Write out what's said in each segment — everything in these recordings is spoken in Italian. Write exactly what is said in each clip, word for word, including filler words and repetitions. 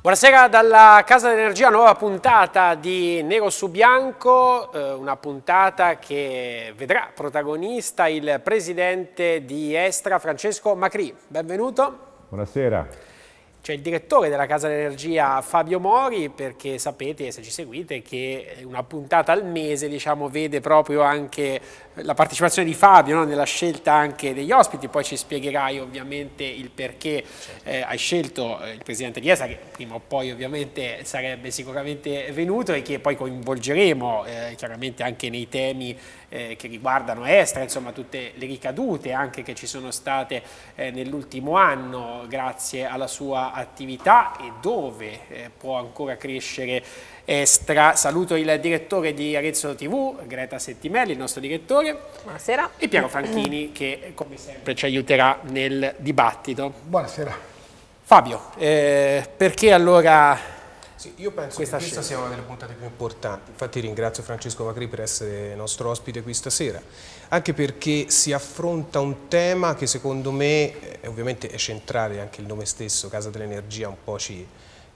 Buonasera dalla Casa dell'Energia, nuova puntata di Nero su Bianco, eh, una puntata che vedrà protagonista il presidente di Estra, Francesco Macri. Benvenuto. Buonasera. C'è il direttore della Casa dell'Energia Fabio Mori, perché sapete, se ci seguite, che una puntata al mese diciamo, vede proprio anche la partecipazione di Fabio, no? Nella scelta anche degli ospiti. Poi ci spiegherai ovviamente il perché eh, hai scelto il presidente di Estra, che prima o poi ovviamente sarebbe sicuramente venuto, e che poi coinvolgeremo eh, chiaramente anche nei temi eh, che riguardano Estra, insomma tutte le ricadute anche che ci sono state eh, nell'ultimo anno grazie alla sua attività e dove eh, può ancora crescere Estra. Saluto il direttore di Arezzo tivù, Greta Settimelli, il nostro direttore. Buonasera. E Piero Franchini, che come sempre ci aiuterà nel dibattito. Buonasera. Fabio, eh, perché allora... Sì, io penso questa che questa sia una delle puntate più importanti, infatti ringrazio Francesco Macri per essere nostro ospite qui stasera, anche perché si affronta un tema che secondo me, eh, ovviamente è centrale, anche il nome stesso, Casa dell'Energia, un po' ci,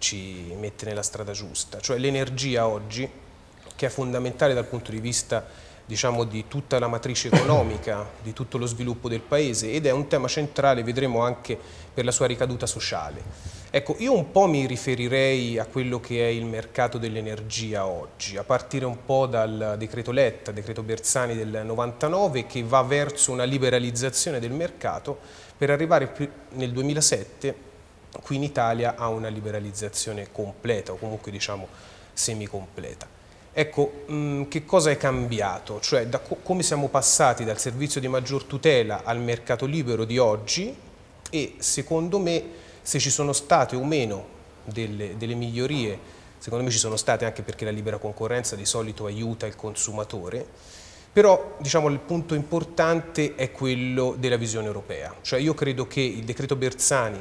ci mette nella strada giusta, cioè l'energia oggi, che è fondamentale dal punto di vista diciamo di tutta la matrice economica, di tutto lo sviluppo del paese, ed è un tema centrale, vedremo anche per la sua ricaduta sociale. Ecco, io un po' mi riferirei a quello che è il mercato dell'energia oggi, a partire un po' dal decreto Letta, decreto Bersani del novantanove, che va verso una liberalizzazione del mercato per arrivare nel duemilasette qui in Italia a una liberalizzazione completa o comunque diciamo semicompleta. Ecco, mh, che cosa è cambiato? Cioè, da co come siamo passati dal servizio di maggior tutela al mercato libero di oggi, e secondo me se ci sono state o meno delle, delle migliorie, secondo me ci sono state, anche perché la libera concorrenza di solito aiuta il consumatore, però diciamo il punto importante è quello della visione europea. Cioè io credo che il decreto Bersani,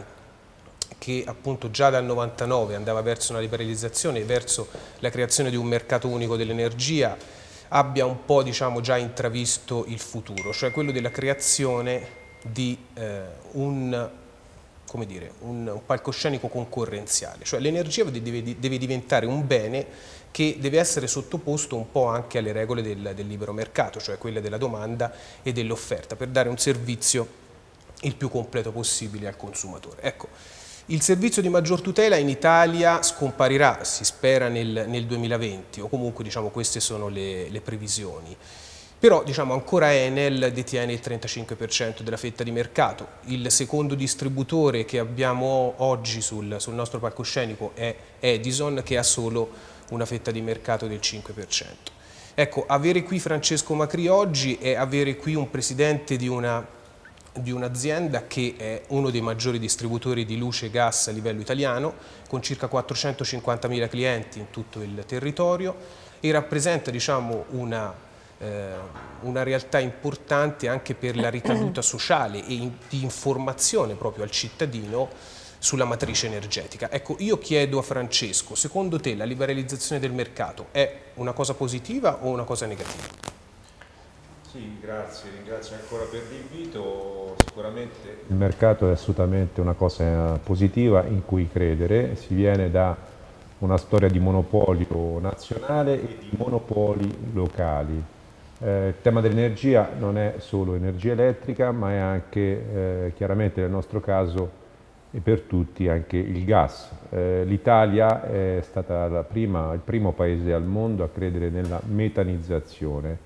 che appunto già dal novantanove andava verso una liberalizzazione, verso la creazione di un mercato unico dell'energia, abbia un po' diciamo già intravisto il futuro, cioè quello della creazione di eh, un, come dire, un, un palcoscenico concorrenziale, cioè l'energia deve, deve diventare un bene che deve essere sottoposto un po' anche alle regole del, del libero mercato, cioè quelle della domanda e dell'offerta, per dare un servizio il più completo possibile al consumatore. Ecco, il servizio di maggior tutela in Italia scomparirà, si spera, nel, nel duemilaventi, o comunque diciamo queste sono le, le previsioni. Però diciamo ancora Enel detiene il trentacinque per cento della fetta di mercato, il secondo distributore che abbiamo oggi sul, sul nostro palcoscenico è Edison, che ha solo una fetta di mercato del cinque per cento. Ecco, avere qui Francesco Macri oggi è avere qui un presidente di una di un'azienda che è uno dei maggiori distributori di luce e gas a livello italiano, con circa quattrocentocinquantamila clienti in tutto il territorio, e rappresenta diciamo, una, eh, una realtà importante anche per la ricaduta sociale e in, di informazione proprio al cittadino sulla matrice energetica. Ecco, io chiedo a Francesco, secondo te la liberalizzazione del mercato è una cosa positiva o una cosa negativa? Sì, grazie, ringrazio ancora per l'invito. Sicuramente il mercato è assolutamente una cosa positiva in cui credere. Si viene da una storia di monopolio nazionale e di monopoli locali. Eh, il tema dell'energia non è solo energia elettrica, ma è anche eh, chiaramente nel nostro caso e per tutti anche il gas. Eh, L'Italia è stata la prima, il primo paese al mondo a credere nella metanizzazione,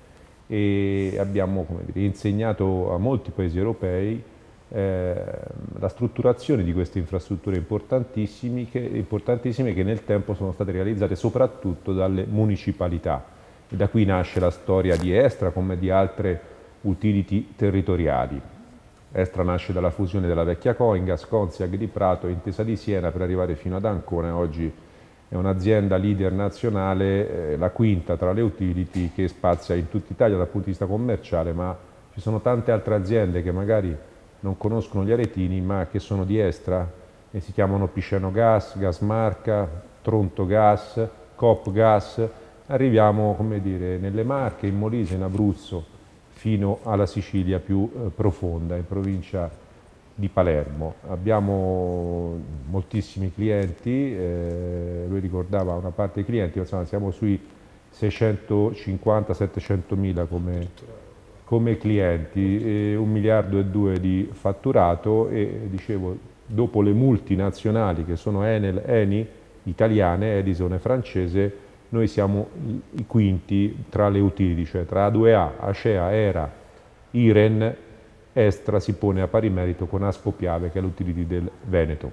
e abbiamo come dire, insegnato a molti paesi europei eh, la strutturazione di queste infrastrutture importantissime che, importantissime che nel tempo sono state realizzate soprattutto dalle municipalità, e da qui nasce la storia di Estra come di altre utility territoriali. Estra nasce dalla fusione della vecchia Coingas, Consiag di Prato e Intesa di Siena per arrivare fino ad Ancona. Oggi è un'azienda leader nazionale, eh, la quinta tra le utility, che spazia in tutta Italia dal punto di vista commerciale, ma ci sono tante altre aziende che magari non conoscono gli aretini, ma che sono di Estra e si chiamano Piceno Gas, Gasmarca, Tronto Gas, Coop Gas. Arriviamo, come dire, nelle Marche, in Molise, in Abruzzo, fino alla Sicilia più eh, profonda, in provincia di Palermo. Abbiamo moltissimi clienti, eh, lui ricordava una parte dei clienti, insomma, siamo sui seicentocinquanta settecentomila come, come clienti, e un miliardo e due di fatturato e dicevo, dopo le multinazionali che sono Enel, Eni, italiane, Edison e francese, noi siamo i quinti tra le utility, cioè tra A due A, Acea, Era, Iren, Estra si pone a pari merito con Aspo Piave, che è l'utility del Veneto.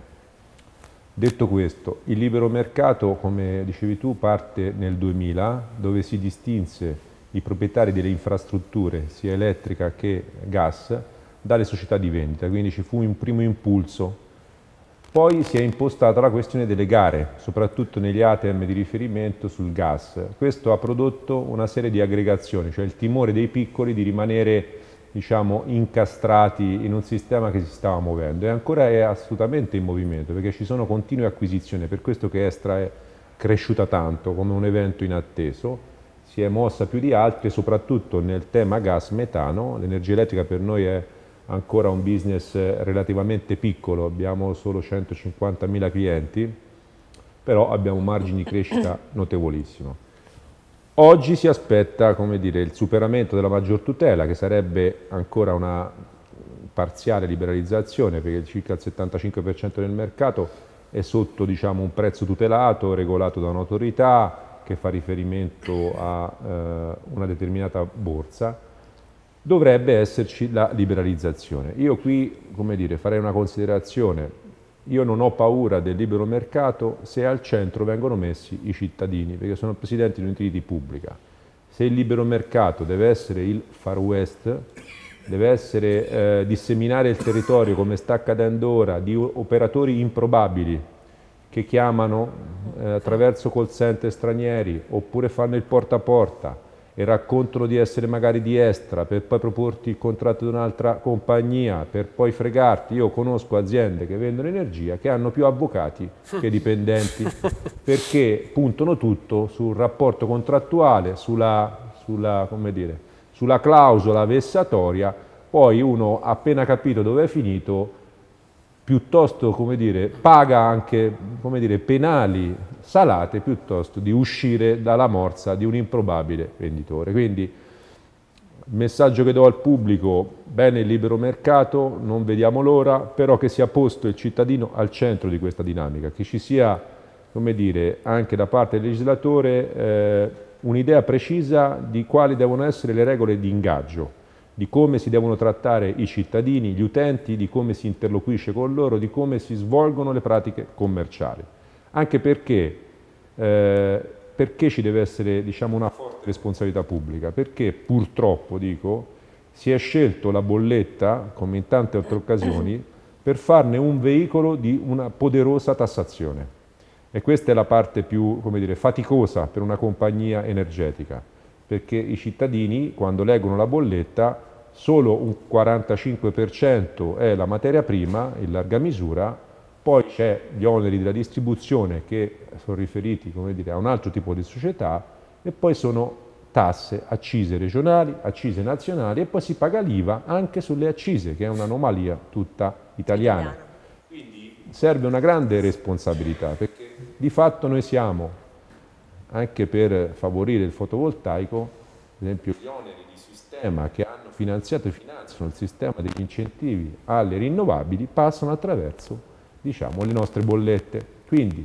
Detto questo, il libero mercato, come dicevi tu, parte nel duemila, dove si distinse i proprietari delle infrastrutture, sia elettrica che gas, dalle società di vendita, quindi ci fu un primo impulso. Poi si è impostata la questione delle gare, soprattutto negli A T M di riferimento sul gas. Questo ha prodotto una serie di aggregazioni, cioè il timore dei piccoli di rimanere, diciamo, incastrati in un sistema che si stava muovendo, e ancora è assolutamente in movimento, perché ci sono continue acquisizioni, per questo che Estra è cresciuta tanto come un evento inatteso, si è mossa più di altri, soprattutto nel tema gas metano. L'energia elettrica per noi è ancora un business relativamente piccolo, abbiamo solo centocinquantamila clienti, però abbiamo un margine di crescita notevolissimo. Oggi si aspetta, come dire, il superamento della maggior tutela, che sarebbe ancora una parziale liberalizzazione, perché circa il settantacinque per cento del mercato è sotto, diciamo, un prezzo tutelato, regolato da un'autorità che fa riferimento a eh, una determinata borsa. Dovrebbe esserci la liberalizzazione. Io qui, come dire, farei una considerazione. Io non ho paura del libero mercato se al centro vengono messi i cittadini, perché sono presidente di un'utility pubblica. Se il libero mercato deve essere il Far West, deve essere eh, disseminare il territorio, come sta accadendo ora, di operatori improbabili che chiamano eh, attraverso call center stranieri, oppure fanno il porta a porta e raccontano di essere magari di Estra per poi proporti il contratto di un'altra compagnia, per poi fregarti. Io conosco aziende che vendono energia che hanno più avvocati che dipendenti, perché puntano tutto sul rapporto contrattuale, sulla, sulla, come dire, sulla clausola vessatoria. Poi uno, appena capito dove è finito, piuttosto, come dire, paga anche, come dire, penali salate piuttosto di uscire dalla morsa di un improbabile venditore. Quindi il messaggio che do al pubblico: bene il libero mercato, non vediamo l'ora, però che sia posto il cittadino al centro di questa dinamica, che ci sia, come dire, anche da parte del legislatore eh, un'idea precisa di quali devono essere le regole di ingaggio, di come si devono trattare i cittadini, gli utenti, di come si interloquisce con loro, di come si svolgono le pratiche commerciali. Anche perché, eh, perché ci deve essere, diciamo, una forte responsabilità pubblica? Perché purtroppo, dico, si è scelto la bolletta, come in tante altre occasioni, per farne un veicolo di una poderosa tassazione. E questa è la parte più, come dire, faticosa per una compagnia energetica, perché i cittadini, quando leggono la bolletta, solo un quarantacinque per cento è la materia prima in larga misura, poi c'è gli oneri della distribuzione che sono riferiti, come dire, a un altro tipo di società, e poi sono tasse, accise regionali, accise nazionali, e poi si paga l'I V A anche sulle accise, che è un'anomalia tutta italiana. Quindi serve una grande responsabilità, perché di fatto noi siamo, anche per favorire il fotovoltaico, ad esempio gli oneri di sistema che hanno finanziato e finanziano il sistema degli incentivi alle rinnovabili passano attraverso, diciamo, le nostre bollette. Quindi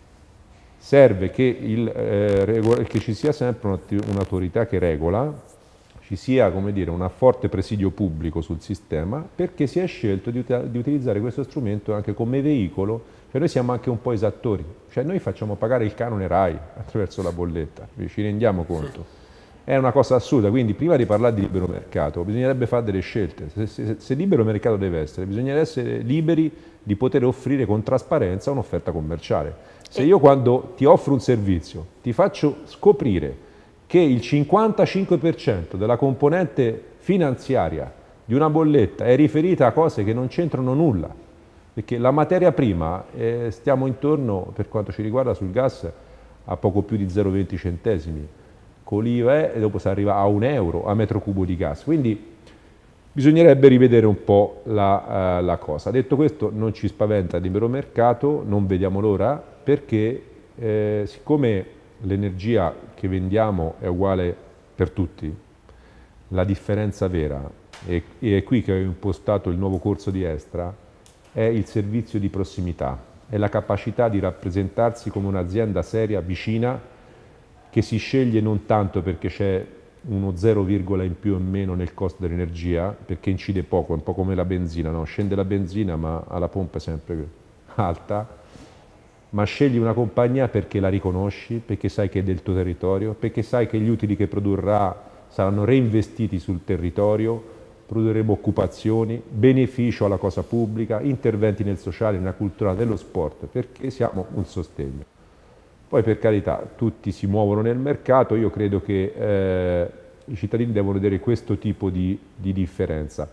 serve che, il, eh, che ci sia sempre un'autorità che regola, ci sia, come dire, un forte presidio pubblico sul sistema, perché si è scelto di, di utilizzare questo strumento anche come veicolo. Cioè noi siamo anche un po' esattori, cioè noi facciamo pagare il canone RAI attraverso la bolletta, ci rendiamo conto? È una cosa assurda. Quindi prima di parlare di libero mercato bisognerebbe fare delle scelte. Se, se, se libero mercato deve essere, bisogna essere liberi di poter offrire con trasparenza un'offerta commerciale. Se io, quando ti offro un servizio, ti faccio scoprire che il cinquantacinque per cento della componente finanziaria di una bolletta è riferita a cose che non c'entrano nulla, perché la materia prima, eh, stiamo intorno, per quanto ci riguarda sul gas, a poco più di zero virgola venti centesimi, con l'I V A, e dopo si arriva a un euro a metro cubo di gas. Quindi bisognerebbe rivedere un po' la, uh, la cosa. Detto questo, non ci spaventa il libero mercato, non vediamo l'ora, perché eh, siccome l'energia che vendiamo è uguale per tutti, la differenza vera, e, e è qui che ho impostato il nuovo corso di Estra, è il servizio di prossimità, è la capacità di rappresentarsi come un'azienda seria, vicina, che si sceglie non tanto perché c'è uno zero virgola in più o in meno nel costo dell'energia, perché incide poco, è un po' come la benzina, no? Scende la benzina ma alla pompa è sempre alta, ma scegli una compagnia perché la riconosci, perché sai che è del tuo territorio, perché sai che gli utili che produrrà saranno reinvestiti sul territorio, produrremo occupazioni, beneficio alla cosa pubblica, interventi nel sociale, nella cultura, nello sport, perché siamo un sostegno. Poi per carità, tutti si muovono nel mercato, io credo che eh, i cittadini devono vedere questo tipo di, di differenza.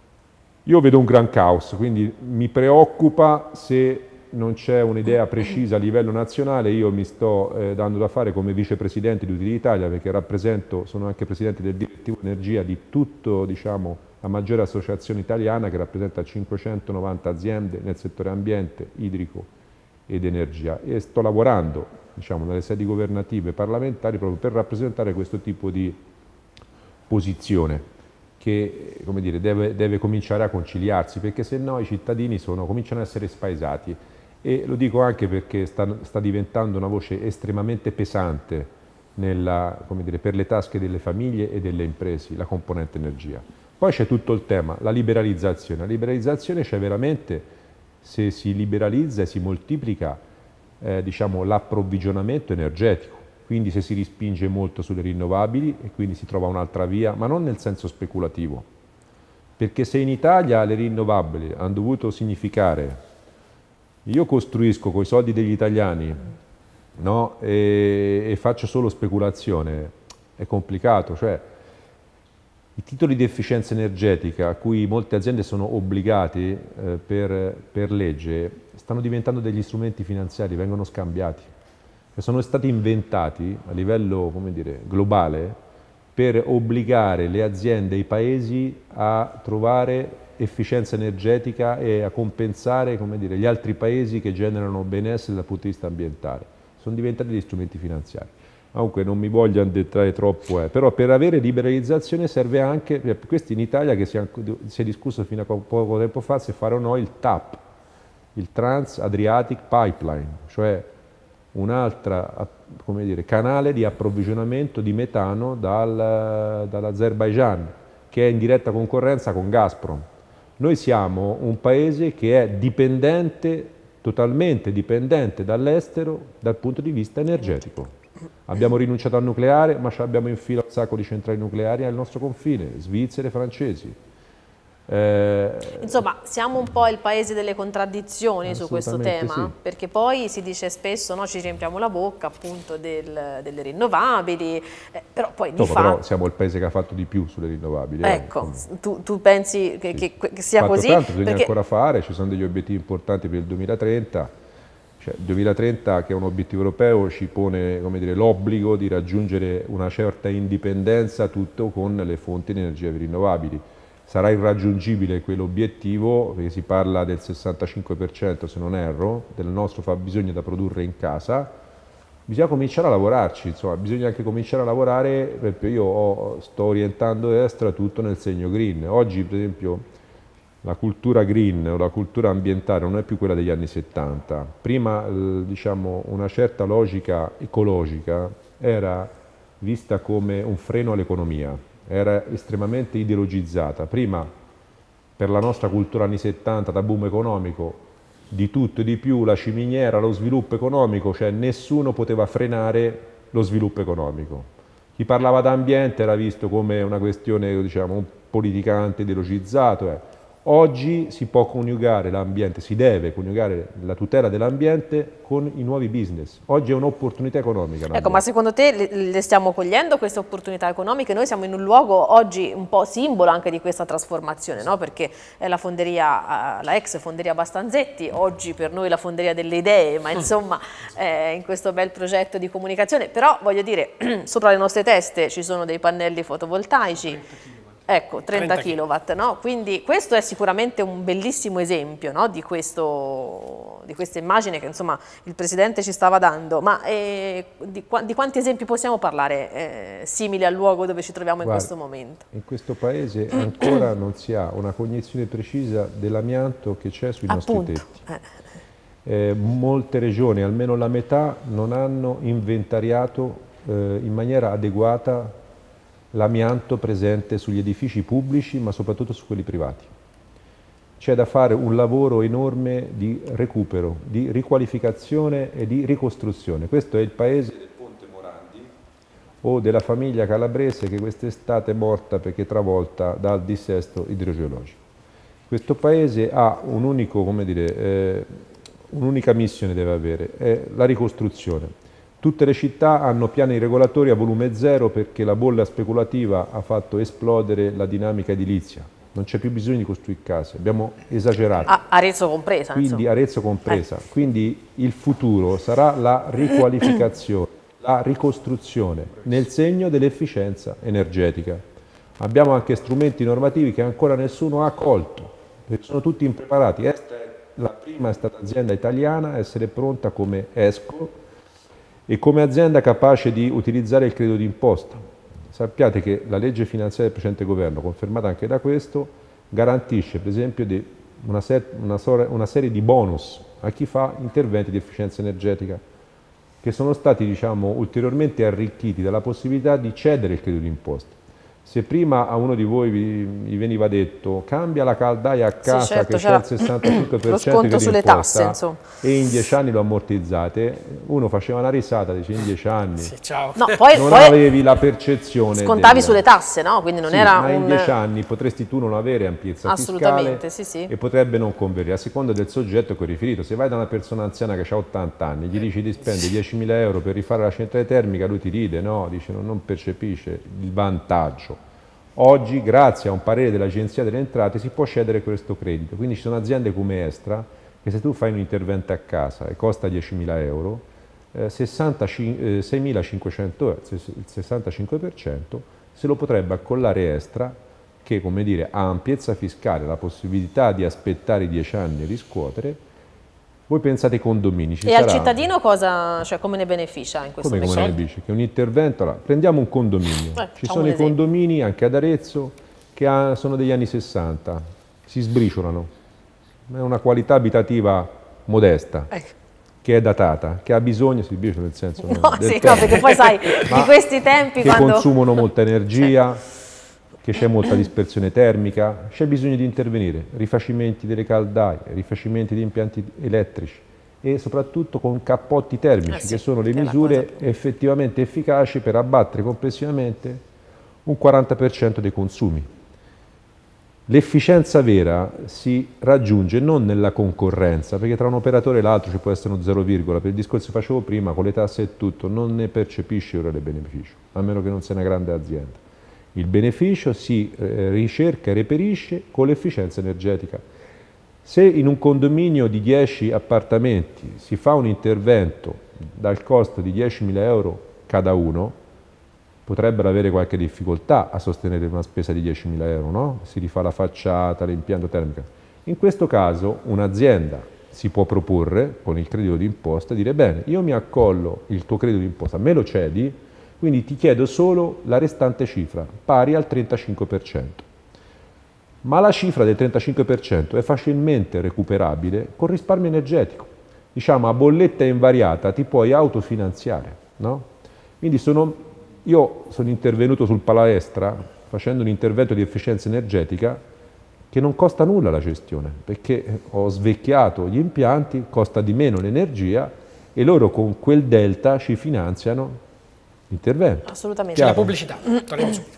Io vedo un gran caos, quindi mi preoccupa se non c'è un'idea precisa a livello nazionale. Io mi sto eh, dando da fare come vicepresidente di Utili Italia, perché rappresento, sono anche presidente del direttivo energia di tutto, diciamo, la maggiore associazione italiana che rappresenta cinquecentonovanta aziende nel settore ambiente, idrico ed energia, e sto lavorando, diciamo, nelle sedi governative e parlamentari proprio per rappresentare questo tipo di posizione che, come dire, deve, deve cominciare a conciliarsi, perché se no i cittadini sono, cominciano ad essere spaesati. E lo dico anche perché sta, sta diventando una voce estremamente pesante nella, come dire, per le tasche delle famiglie e delle imprese, la componente energia. Poi c'è tutto il tema, la liberalizzazione. La liberalizzazione c'è veramente, se si liberalizza e si moltiplica eh, diciamo, l'approvvigionamento energetico, quindi se si rispinge molto sulle rinnovabili e quindi si trova un'altra via, ma non nel senso speculativo, perché se in Italia le rinnovabili hanno dovuto significare io costruisco con i soldi degli italiani, no, e, e faccio solo speculazione, è complicato. Cioè, i titoli di efficienza energetica a cui molte aziende sono obbligati eh, per, per legge stanno diventando degli strumenti finanziari, vengono scambiati, che sono stati inventati a livello, come dire, globale per obbligare le aziende e i paesi a trovare efficienza energetica e a compensare, come dire, gli altri paesi che generano benessere dal punto di vista ambientale. Sono diventati degli strumenti finanziari. Comunque non mi voglio addentrare troppo, eh. Però per avere liberalizzazione serve anche, questo in Italia che si è, si è discusso fino a poco tempo fa se fare o no il T A P, il Trans Adriatic Pipeline, cioè un altro, come dire, canale di approvvigionamento di metano dal, dall'Azerbaigian, che è in diretta concorrenza con Gazprom. Noi siamo un paese che è dipendente, totalmente dipendente dall'estero dal punto di vista energetico. Abbiamo rinunciato al nucleare, ma abbiamo in fila un sacco di centrali nucleari al nostro confine, svizzere e francesi. Eh, Insomma, siamo un po' il paese delle contraddizioni su questo tema, sì. Perché poi si dice spesso, no, ci riempiamo la bocca appunto del, delle rinnovabili, eh, però poi di no, fatto... Però siamo il paese che ha fatto di più sulle rinnovabili. Ecco, eh. tu, tu pensi che, sì. che, che sia fatto così? Tanto, bisogna perché... ancora fare, ci sono degli obiettivi importanti per il duemilatrenta, cioè il duemilatrenta che è un obiettivo europeo ci pone, come dire, l'obbligo di raggiungere una certa indipendenza tutto con le fonti di energia rinnovabili. Sarà irraggiungibile quell'obiettivo, perché si parla del sessantacinque per cento se non erro, del nostro fabbisogno da produrre in casa. Bisogna cominciare a lavorarci, insomma, bisogna anche cominciare a lavorare, per esempio io ho, sto orientando Estra tutto nel segno green. Oggi per esempio la cultura green o la cultura ambientale non è più quella degli anni settanta. Prima eh, diciamo, una certa logica ecologica era vista come un freno all'economia. Era estremamente ideologizzata, prima per la nostra cultura anni settanta da boom economico, di tutto e di più, la ciminiera, lo sviluppo economico, cioè nessuno poteva frenare lo sviluppo economico. Chi parlava d'ambiente era visto come una questione, diciamo, un politicante ideologizzato. Eh. Oggi si può coniugare l'ambiente, si deve coniugare la tutela dell'ambiente con i nuovi business. Oggi è un'opportunità economica. Ecco, ma secondo te le, le stiamo cogliendo queste opportunità economiche? Noi siamo in un luogo oggi un po' simbolo anche di questa trasformazione, no? Perché è la fonderia, la ex fonderia Bastanzetti, oggi per noi la fonderia delle idee, ma insomma eh, in questo bel progetto di comunicazione. Però voglio dire, sopra le nostre teste ci sono dei pannelli fotovoltaici. Ecco, trenta chilowatt, no? Quindi questo è sicuramente un bellissimo esempio, no? di, questo, di questa immagine che insomma il Presidente ci stava dando, ma eh, di, di quanti esempi possiamo parlare eh, simili al luogo dove ci troviamo in Guarda, questo momento? In questo Paese ancora non si ha una cognizione precisa dell'amianto che c'è sui Appunto. nostri tetti. Eh. Eh, molte regioni, almeno la metà, non hanno inventariato eh, in maniera adeguata l'amianto presente sugli edifici pubblici, ma soprattutto su quelli privati. C'è da fare un lavoro enorme di recupero, di riqualificazione e di ricostruzione. Questo è il paese del Ponte Morandi o della famiglia calabrese che quest'estate è morta perché travolta dal dissesto idrogeologico. Questo paese ha un unico, come dire, eh, un'unica missione deve avere, è la ricostruzione. Tutte le città hanno piani regolatori a volume zero perché la bolla speculativa ha fatto esplodere la dinamica edilizia. Non c'è più bisogno di costruire case, abbiamo esagerato. Ah, Arezzo compresa. Quindi insomma. Arezzo compresa. Eh. Quindi il futuro sarà la riqualificazione, la ricostruzione nel segno dell'efficienza energetica. Abbiamo anche strumenti normativi che ancora nessuno ha colto, perché sono tutti impreparati. Esta è la prima è stata azienda italiana a essere pronta come ESCO e come azienda capace di utilizzare il credito d'imposta. Sappiate che la legge finanziaria del precedente governo, confermata anche da questo, garantisce per esempio di una, ser una, una serie di bonus a chi fa interventi di efficienza energetica, che sono stati diciamo, ulteriormente arricchiti dalla possibilità di cedere il credito d'imposta. Se prima a uno di voi vi, vi veniva detto cambia la caldaia a casa, sì, certo, che c'è il sessantacinque per cento di sulle tasse, insomma. E in dieci anni lo ammortizzate, uno faceva una risata, dice in dieci anni sì, ciao. No, poi, non poi avevi la percezione. Scontavi del... sulle tasse, no? Quindi non sì, era ma un... in dieci anni potresti tu non avere ampiezza fiscale sì, sì. e potrebbe non converire, a seconda del soggetto che ho riferito. Se vai da una persona anziana che ha ottanta anni, gli dici di spendere diecimila euro per rifare la centrale termica, lui ti ride, no? Dice non, non percepisce il vantaggio. Oggi, grazie a un parere dell'Agenzia delle Entrate, si può cedere questo credito. Quindi ci sono aziende come Estra che se tu fai un intervento a casa e costa diecimila euro, eh, seimilacinquecento euro, il sessantacinque per cento, se lo potrebbe accollare Estra, che come dire, ha ampiezza fiscale, la possibilità di aspettare dieci anni e riscuotere. Voi pensate ai condomini. Ci e sarà... al cittadino cosa, cioè come ne beneficia in questo come, come ne beneficia? Che un intervento, allora, prendiamo un condominio, eh, ci sono i condomini anche ad Arezzo che ha, sono degli anni sessanta, si sbriciolano, è una qualità abitativa modesta, ecco. Che è datata, che ha bisogno, si sbriciola nel senso no, del sì, no, perché poi sai, di questi tempi che quando... consumano molta energia, sì. Che c'è molta dispersione termica, c'è bisogno di intervenire, rifacimenti delle caldaie, rifacimenti di impianti elettrici e soprattutto con cappotti termici, eh sì, che sono le misure effettivamente efficaci per abbattere complessivamente un quaranta per cento dei consumi. L'efficienza vera si raggiunge non nella concorrenza, perché tra un operatore e l'altro ci può essere uno zero, per il discorso che facevo prima, con le tasse e tutto, non ne percepisci ora il beneficio, a meno che non sia una grande azienda. Il beneficio si eh, ricerca e reperisce con l'efficienza energetica. Se in un condominio di dieci appartamenti si fa un intervento dal costo di diecimila euro cada uno, potrebbero avere qualche difficoltà a sostenere una spesa di diecimila euro, no? Si rifà la facciata, l'impianto termico. In questo caso un'azienda si può proporre con il credito d'imposta, dire bene, io mi accollo il tuo credito d'imposta, me lo cedi, quindi ti chiedo solo la restante cifra, pari al trentacinque per cento. Ma la cifra del trentacinque per cento è facilmente recuperabile con risparmio energetico. Diciamo, a bolletta invariata ti puoi autofinanziare, no? Quindi sono, io sono intervenuto sul Palaestra facendo un intervento di efficienza energetica che non costa nulla la gestione, perché ho svecchiato gli impianti, costa di meno l'energia e loro con quel delta ci finanziano intervento. Assolutamente. C'è la pubblicità. Torniamo subito.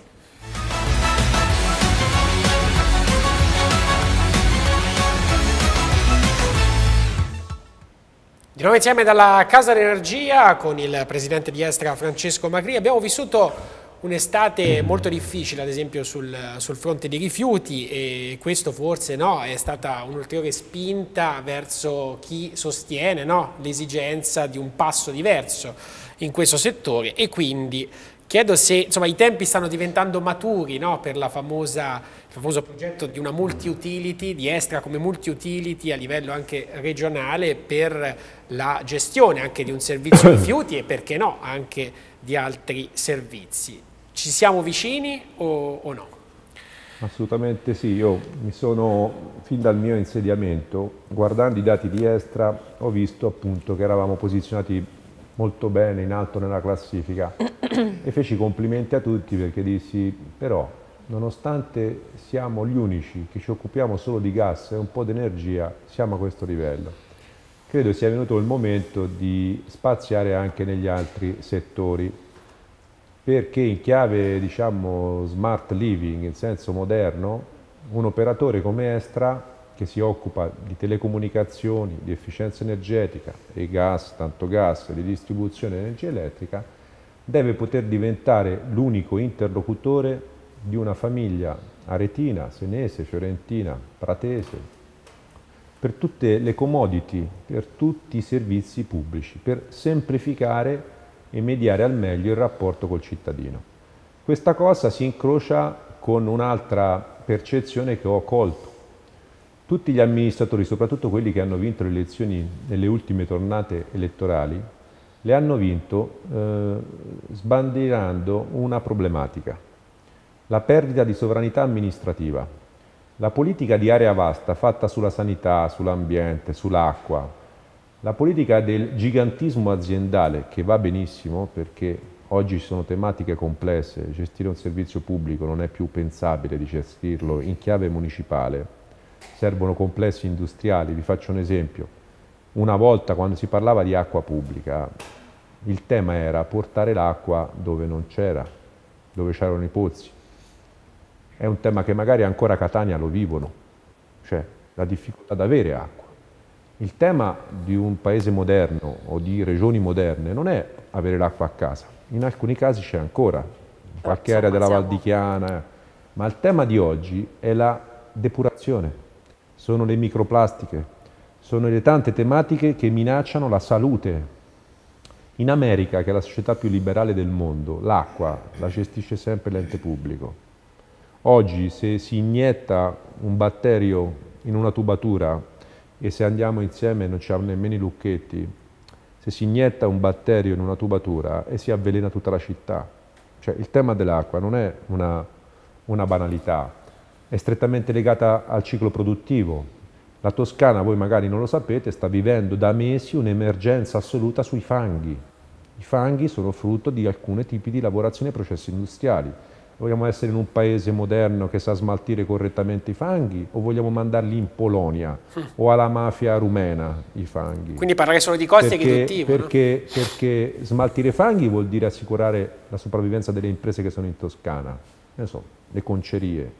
Di nuovo insieme dalla Casa dell'Energia con il presidente di Estra Francesco Macri. Abbiamo vissuto un'estate molto difficile, ad esempio sul, sul fronte dei rifiuti, e questo forse no, è stata un'ulteriore spinta verso chi sostiene no, l'esigenza di un passo diverso in questo settore e quindi chiedo se insomma, i tempi stanno diventando maturi, no? Per la famosa, il famoso progetto di una multi-utility, di Estra come multi-utility a livello anche regionale per la gestione anche di un servizio rifiuti e perché no, anche di altri servizi. Ci siamo vicini o, o no? Assolutamente sì, io mi sono, fin dal mio insediamento, guardando i dati di Estra, ho visto appunto che eravamo posizionati molto bene in alto nella classifica e feci complimenti a tutti perché dissi, però, nonostante siamo gli unici che ci occupiamo solo di gas e un po' di energia, siamo a questo livello. Credo sia venuto il momento di spaziare anche negli altri settori, perché in chiave, diciamo, smart living, in senso moderno, un operatore come Estra, che si occupa di telecomunicazioni, di efficienza energetica, e gas, tanto gas, di distribuzione di energia elettrica, deve poter diventare l'unico interlocutore di una famiglia aretina, senese, fiorentina, pratese, per tutte le commodity, per tutti i servizi pubblici, per semplificare e mediare al meglio il rapporto col cittadino. Questa cosa si incrocia con un'altra percezione che ho colto. Tutti gli amministratori, soprattutto quelli che hanno vinto le elezioni nelle ultime tornate elettorali, le hanno vinto eh, sbandierando una problematica, la perdita di sovranità amministrativa. La politica di area vasta fatta sulla sanità, sull'ambiente, sull'acqua, la politica del gigantismo aziendale, che va benissimo perché oggi ci sono tematiche complesse, gestire un servizio pubblico non è più pensabile di gestirlo in chiave municipale, servono complessi industriali. Vi faccio un esempio: una volta quando si parlava di acqua pubblica il tema era portare l'acqua dove non c'era, dove c'erano i pozzi. È un tema che magari ancora a Catania lo vivono, cioè la difficoltà ad avere acqua. Il tema di un paese moderno o di regioni moderne non è avere l'acqua a casa, in alcuni casi c'è ancora, in qualche area della Val di Chiana, ma il tema di oggi è la depurazione, sono le microplastiche, sono le tante tematiche che minacciano la salute. In America, che è la società più liberale del mondo, l'acqua la gestisce sempre l'ente pubblico. Oggi se si inietta un batterio in una tubatura e se andiamo insieme non c'hanno nemmeno i lucchetti, se si inietta un batterio in una tubatura e si avvelena tutta la città. Cioè il tema dell'acqua non è una, una banalità, è strettamente legata al ciclo produttivo. La Toscana, voi magari non lo sapete, sta vivendo da mesi un'emergenza assoluta sui fanghi. I fanghi sono frutto di alcuni tipi di lavorazione e processi industriali. Vogliamo essere in un paese moderno che sa smaltire correttamente i fanghi o vogliamo mandarli in Polonia o alla mafia rumena i fanghi? Quindi parlare solo di costi perché, riduttivi. Perché, no? Perché smaltire fanghi vuol dire assicurare la sopravvivenza delle imprese che sono in Toscana, ne so, le concerie.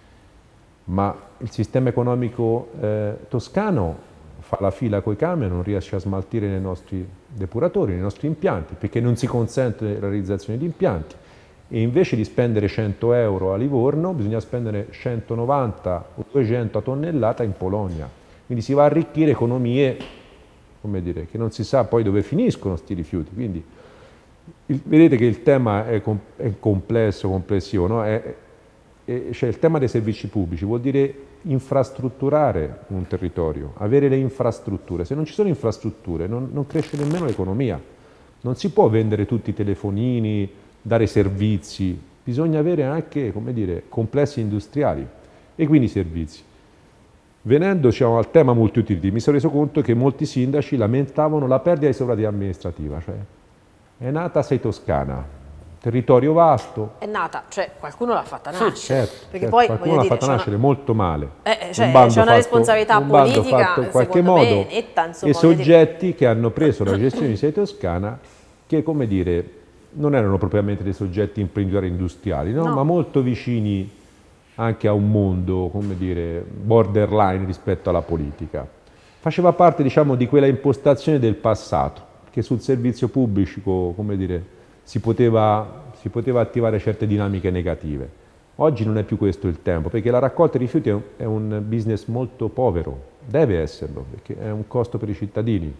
Ma il sistema economico eh, toscano fa la fila coi camion, non riesce a smaltire nei nostri depuratori, nei nostri impianti, perché non si consente la realizzazione di impianti. E invece di spendere cento euro a Livorno bisogna spendere centonovanta o duecento a tonnellata in Polonia. Quindi si va a arricchire economie, come dire, che non si sa poi dove finiscono sti rifiuti. Quindi il, vedete che il tema è, com è complesso, complessivo, no? È, è, cioè il tema dei servizi pubblici vuol dire infrastrutturare un territorio, avere le infrastrutture. Se non ci sono infrastrutture non, non cresce nemmeno l'economia. Non si può vendere tutti i telefonini, dare servizi, bisogna avere anche, come dire, complessi industriali e quindi servizi. Venendo diciamo, al tema multi-utility, mi sono reso conto che molti sindaci lamentavano la perdita di sovranità amministrativa, cioè è nata Sei Toscana, territorio vasto. È nata, cioè qualcuno l'ha fatta nascere. Sì, certo, perché certo. poi, qualcuno l'ha fatta nascere una... molto male. Eh, cioè, c'è una responsabilità un politica, fatto in qualche modo, modo, netta, insomma, e soggetti dire... che hanno preso la gestione di Sei Toscana che, come dire, non erano propriamente dei soggetti imprenditori industriali, no? No. Ma molto vicini anche a un mondo, come dire, borderline rispetto alla politica. Faceva parte, diciamo, di quella impostazione del passato, che sul servizio pubblico, come dire, si poteva, si poteva attivare certe dinamiche negative. Oggi non è più questo il tempo, perché la raccolta dei rifiuti è un, è un business molto povero, deve esserlo, perché è un costo per i cittadini.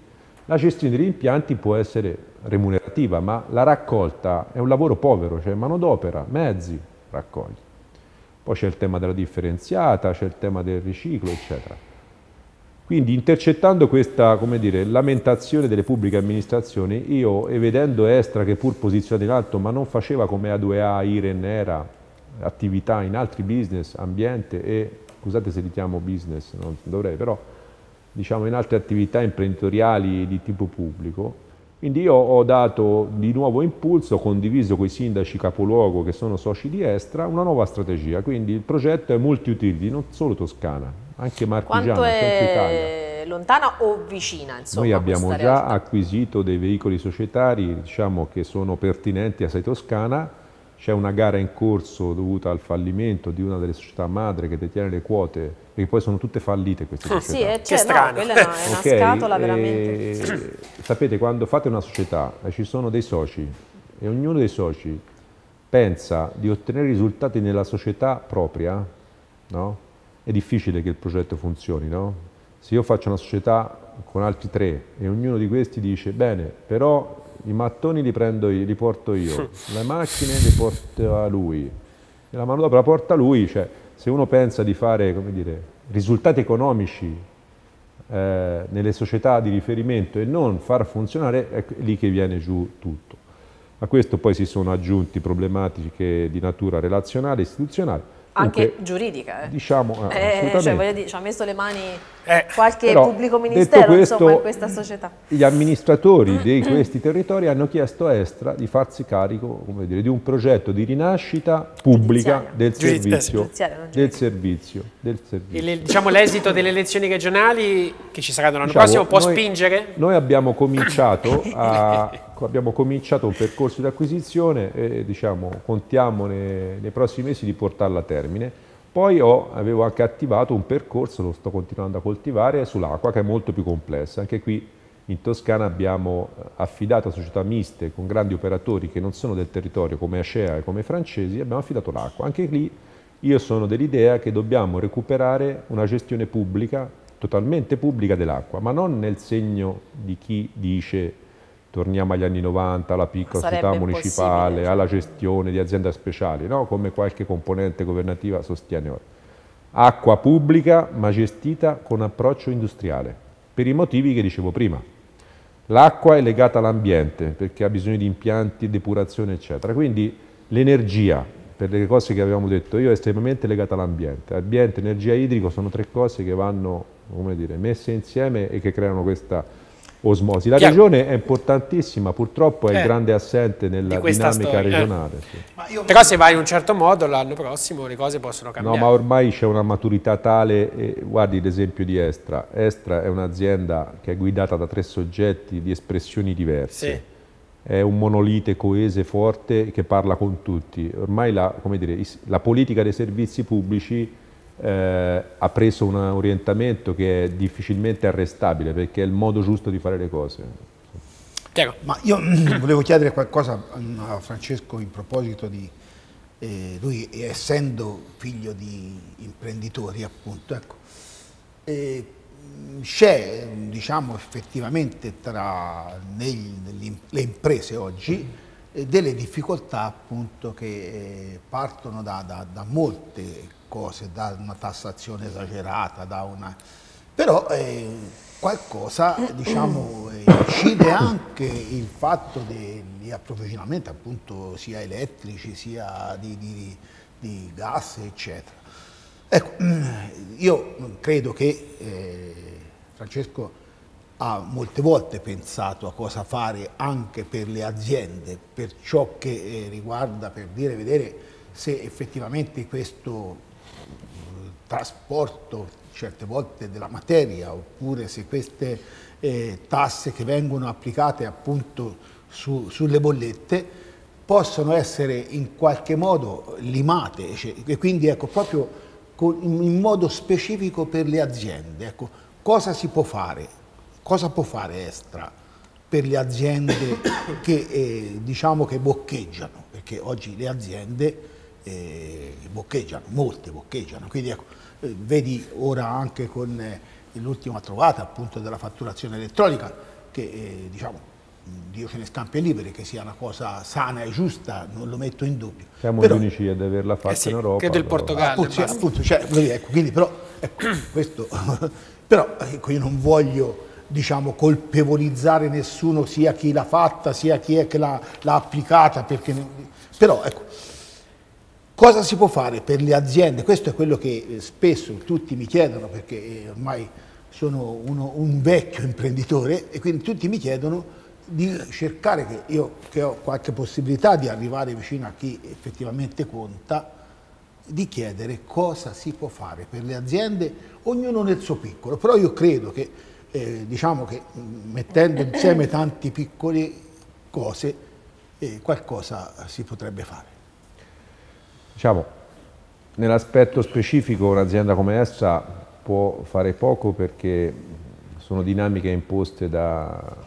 La gestione degli impianti può essere remunerativa, ma la raccolta è un lavoro povero, cioè manodopera, mezzi, raccogli. Poi c'è il tema della differenziata, c'è il tema del riciclo, eccetera. Quindi intercettando questa, come dire, lamentazione delle pubbliche amministrazioni, io, e vedendo Estra che pur posizionato in alto, ma non faceva come A due A, Iren era, attività in altri business, ambiente e, scusate se li chiamo business, non dovrei, però diciamo in altre attività imprenditoriali di tipo pubblico. Quindi io ho dato di nuovo impulso, ho condiviso con i sindaci capoluogo che sono soci di Estra, una nuova strategia. Quindi il progetto è multi-utility, non solo Toscana, anche Marchigiano, Quanto Centro Italia. è lontana o vicina, insomma? Noi abbiamo già realtà? acquisito dei veicoli societari, diciamo, che sono pertinenti a Sei Toscana. C'è una gara in corso dovuta al fallimento di una delle società madre che detiene le quote, perché poi sono tutte fallite queste Ah, società. sì, è, cioè, strano. no, quella è una, è una Okay, scatola e- veramente. sapete, quando fate una società e ci sono dei soci e ognuno dei soci pensa di ottenere risultati nella società propria, no? È difficile che il progetto funzioni, no? Se io faccio una società con altri tre e ognuno di questi dice bene, però i mattoni li prendo io, li porto io, le macchine le porta lui, e la manodopera la porta lui, cioè se uno pensa di fare, come dire, risultati economici eh, nelle società di riferimento e non far funzionare, è lì che viene giù tutto. A questo poi si sono aggiunti problematiche di natura relazionale e istituzionale. Anche Comunque, giuridica, eh. diciamo, eh, Eh, assolutamente. cioè, voglio dire, ci ha messo le mani Eh, qualche Però, pubblico detto ministero questo, insomma, in questa società. Gli amministratori di questi territori hanno chiesto a Estra di farsi carico, come dire, di un progetto di rinascita pubblica Giudiziaria. del Giudiz- servizio, giudiziaria, non del giudiziaria. servizio, del servizio. E le- diciamo l'esito delle elezioni regionali che ci saranno l'anno Diciamo, prossimo può noi- spingere? Noi abbiamo cominciato, a, abbiamo cominciato un percorso di acquisizione e diciamo, contiamo nei, nei prossimi mesi di portarla a termine. Poi ho, avevo anche attivato un percorso, lo sto continuando a coltivare, sull'acqua che è molto più complessa. Anche qui in Toscana abbiamo affidato a società miste con grandi operatori che non sono del territorio come Acea e come i francesi, abbiamo affidato l'acqua. Anche lì io sono dell'idea che dobbiamo recuperare una gestione pubblica, totalmente pubblica dell'acqua, ma non nel segno di chi dice torniamo agli anni novanta, alla piccola Sarebbe società municipale, impossibile, cioè. alla gestione di aziende speciali, no? Come qualche componente governativa sostiene ora. Acqua pubblica ma gestita con approccio industriale, per i motivi che dicevo prima. L'acqua è legata all'ambiente perché ha bisogno di impianti, depurazione, eccetera. Quindi l'energia, per le cose che avevamo detto io, è estremamente legata all'ambiente. Ambiente, energia idrico sono tre cose che vanno, come dire, messe insieme e che creano questa osmosi. La Chiaro. regione è importantissima, purtroppo è Eh, il grande assente nella di questa dinamica storia, eh. regionale. Sì. Ma io Però se vai in un certo modo l'anno prossimo le cose possono No, cambiare. ma ormai c'è una maturità tale, e guardi l'esempio di Estra. Estra è un'azienda che è guidata da tre soggetti di espressioni diverse. Sì. È un monolite coese, forte, che parla con tutti. Ormai la, come dire, is- la politica dei servizi pubblici eh, ha preso un orientamento che è difficilmente arrestabile, perché è il modo giusto di fare le cose. Piero. Ma io volevo chiedere qualcosa a Francesco in proposito di eh, lui essendo figlio di imprenditori appunto, ecco, eh, c'è diciamo effettivamente tra negli- le imprese oggi eh, delle difficoltà appunto che eh, partono da, da- da molte cose, da una tassazione esagerata, da una però eh, qualcosa diciamo eh, incide anche il fatto degli approvvigionamenti appunto sia elettrici sia di, di- di gas eccetera. Ecco, io credo che eh, Francesco ha molte volte pensato a cosa fare anche per le aziende, per ciò che eh, riguarda, per dire, vedere se effettivamente questo eh, trasporto certe volte della materia, oppure se queste eh, tasse che vengono applicate appunto su- sulle bollette possono essere in qualche modo limate, cioè, e quindi ecco proprio con- in modo specifico per le aziende. Ecco, cosa si può fare? Cosa può fare Estra per le aziende che eh, diciamo che boccheggiano? Perché oggi le aziende eh, boccheggiano, molte boccheggiano. Quindi ecco, vedi ora anche con l'ultima trovata appunto della fatturazione elettronica, che eh, diciamo, Dio ce ne scampi e liberi, che sia una cosa sana e giusta, non lo metto in dubbio. Siamo però, gli unici ad averla fatta eh sì, in Europa. credo il però. Portogallo. Appunto, sì, appunto, cioè, ecco, quindi, però, ecco, questo, però ecco, io non voglio, diciamo, colpevolizzare nessuno, sia chi l'ha fatta, sia chi è che l'ha applicata, perché, però ecco, cosa si può fare per le aziende? Questo è quello che spesso tutti mi chiedono, perché ormai sono uno, un vecchio imprenditore e quindi tutti mi chiedono di cercare, che io che ho qualche possibilità di arrivare vicino a chi effettivamente conta, di chiedere cosa si può fare per le aziende, ognuno nel suo piccolo. Però io credo che, eh, diciamo che mettendo insieme tante piccole cose, eh, qualcosa si potrebbe fare. Diciamo, nell'aspetto specifico un'azienda come essa può fare poco perché sono dinamiche imposte da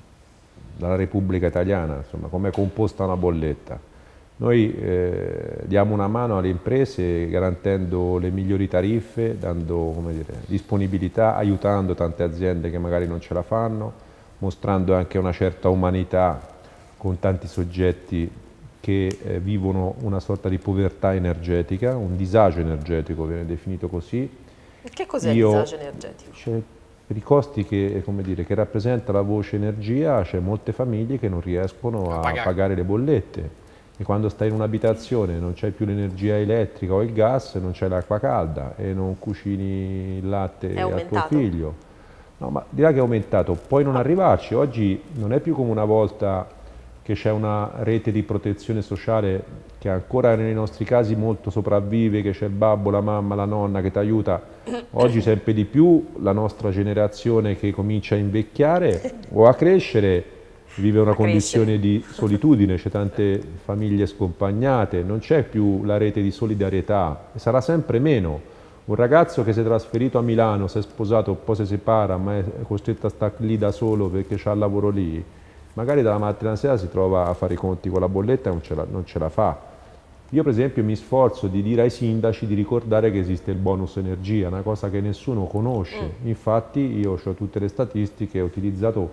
dalla Repubblica Italiana, insomma, come è composta una bolletta. Noi eh, diamo una mano alle imprese garantendo le migliori tariffe, dando, come dire, disponibilità, aiutando tante aziende che magari non ce la fanno, mostrando anche una certa umanità con tanti soggetti che eh, vivono una sorta di povertà energetica, un disagio energetico viene definito così. Che cos'è il disagio energetico? Per i costi che, come dire, che rappresenta la voce energia, c'è molte famiglie che non riescono a, a pagare. pagare le bollette e quando stai in un'abitazione non c'è più l'energia elettrica o il gas, non c'è l'acqua calda e non cucini il latte al tuo figlio. No, ma dirà che è aumentato, puoi non arrivarci. Oggi non è più come una volta che c'è una rete di protezione sociale che ancora nei nostri casi molto sopravvive, che c'è il babbo, la mamma, la nonna che ti aiuta. Oggi sempre di più la nostra generazione che comincia a invecchiare o a crescere vive una condizione di solitudine, c'è tante famiglie scompagnate, non c'è più la rete di solidarietà e sarà sempre meno. Un ragazzo che si è trasferito a Milano, si è sposato, poi si separa, ma è costretto a stare lì da solo perché c'ha il lavoro lì, magari dalla mattina alla sera si trova a fare i conti con la bolletta e non ce la, non ce la fa. Io per esempio mi sforzo di dire ai sindaci di ricordare che esiste il bonus energia, una cosa che nessuno conosce. Mm. Infatti io ho tutte le statistiche, ho utilizzato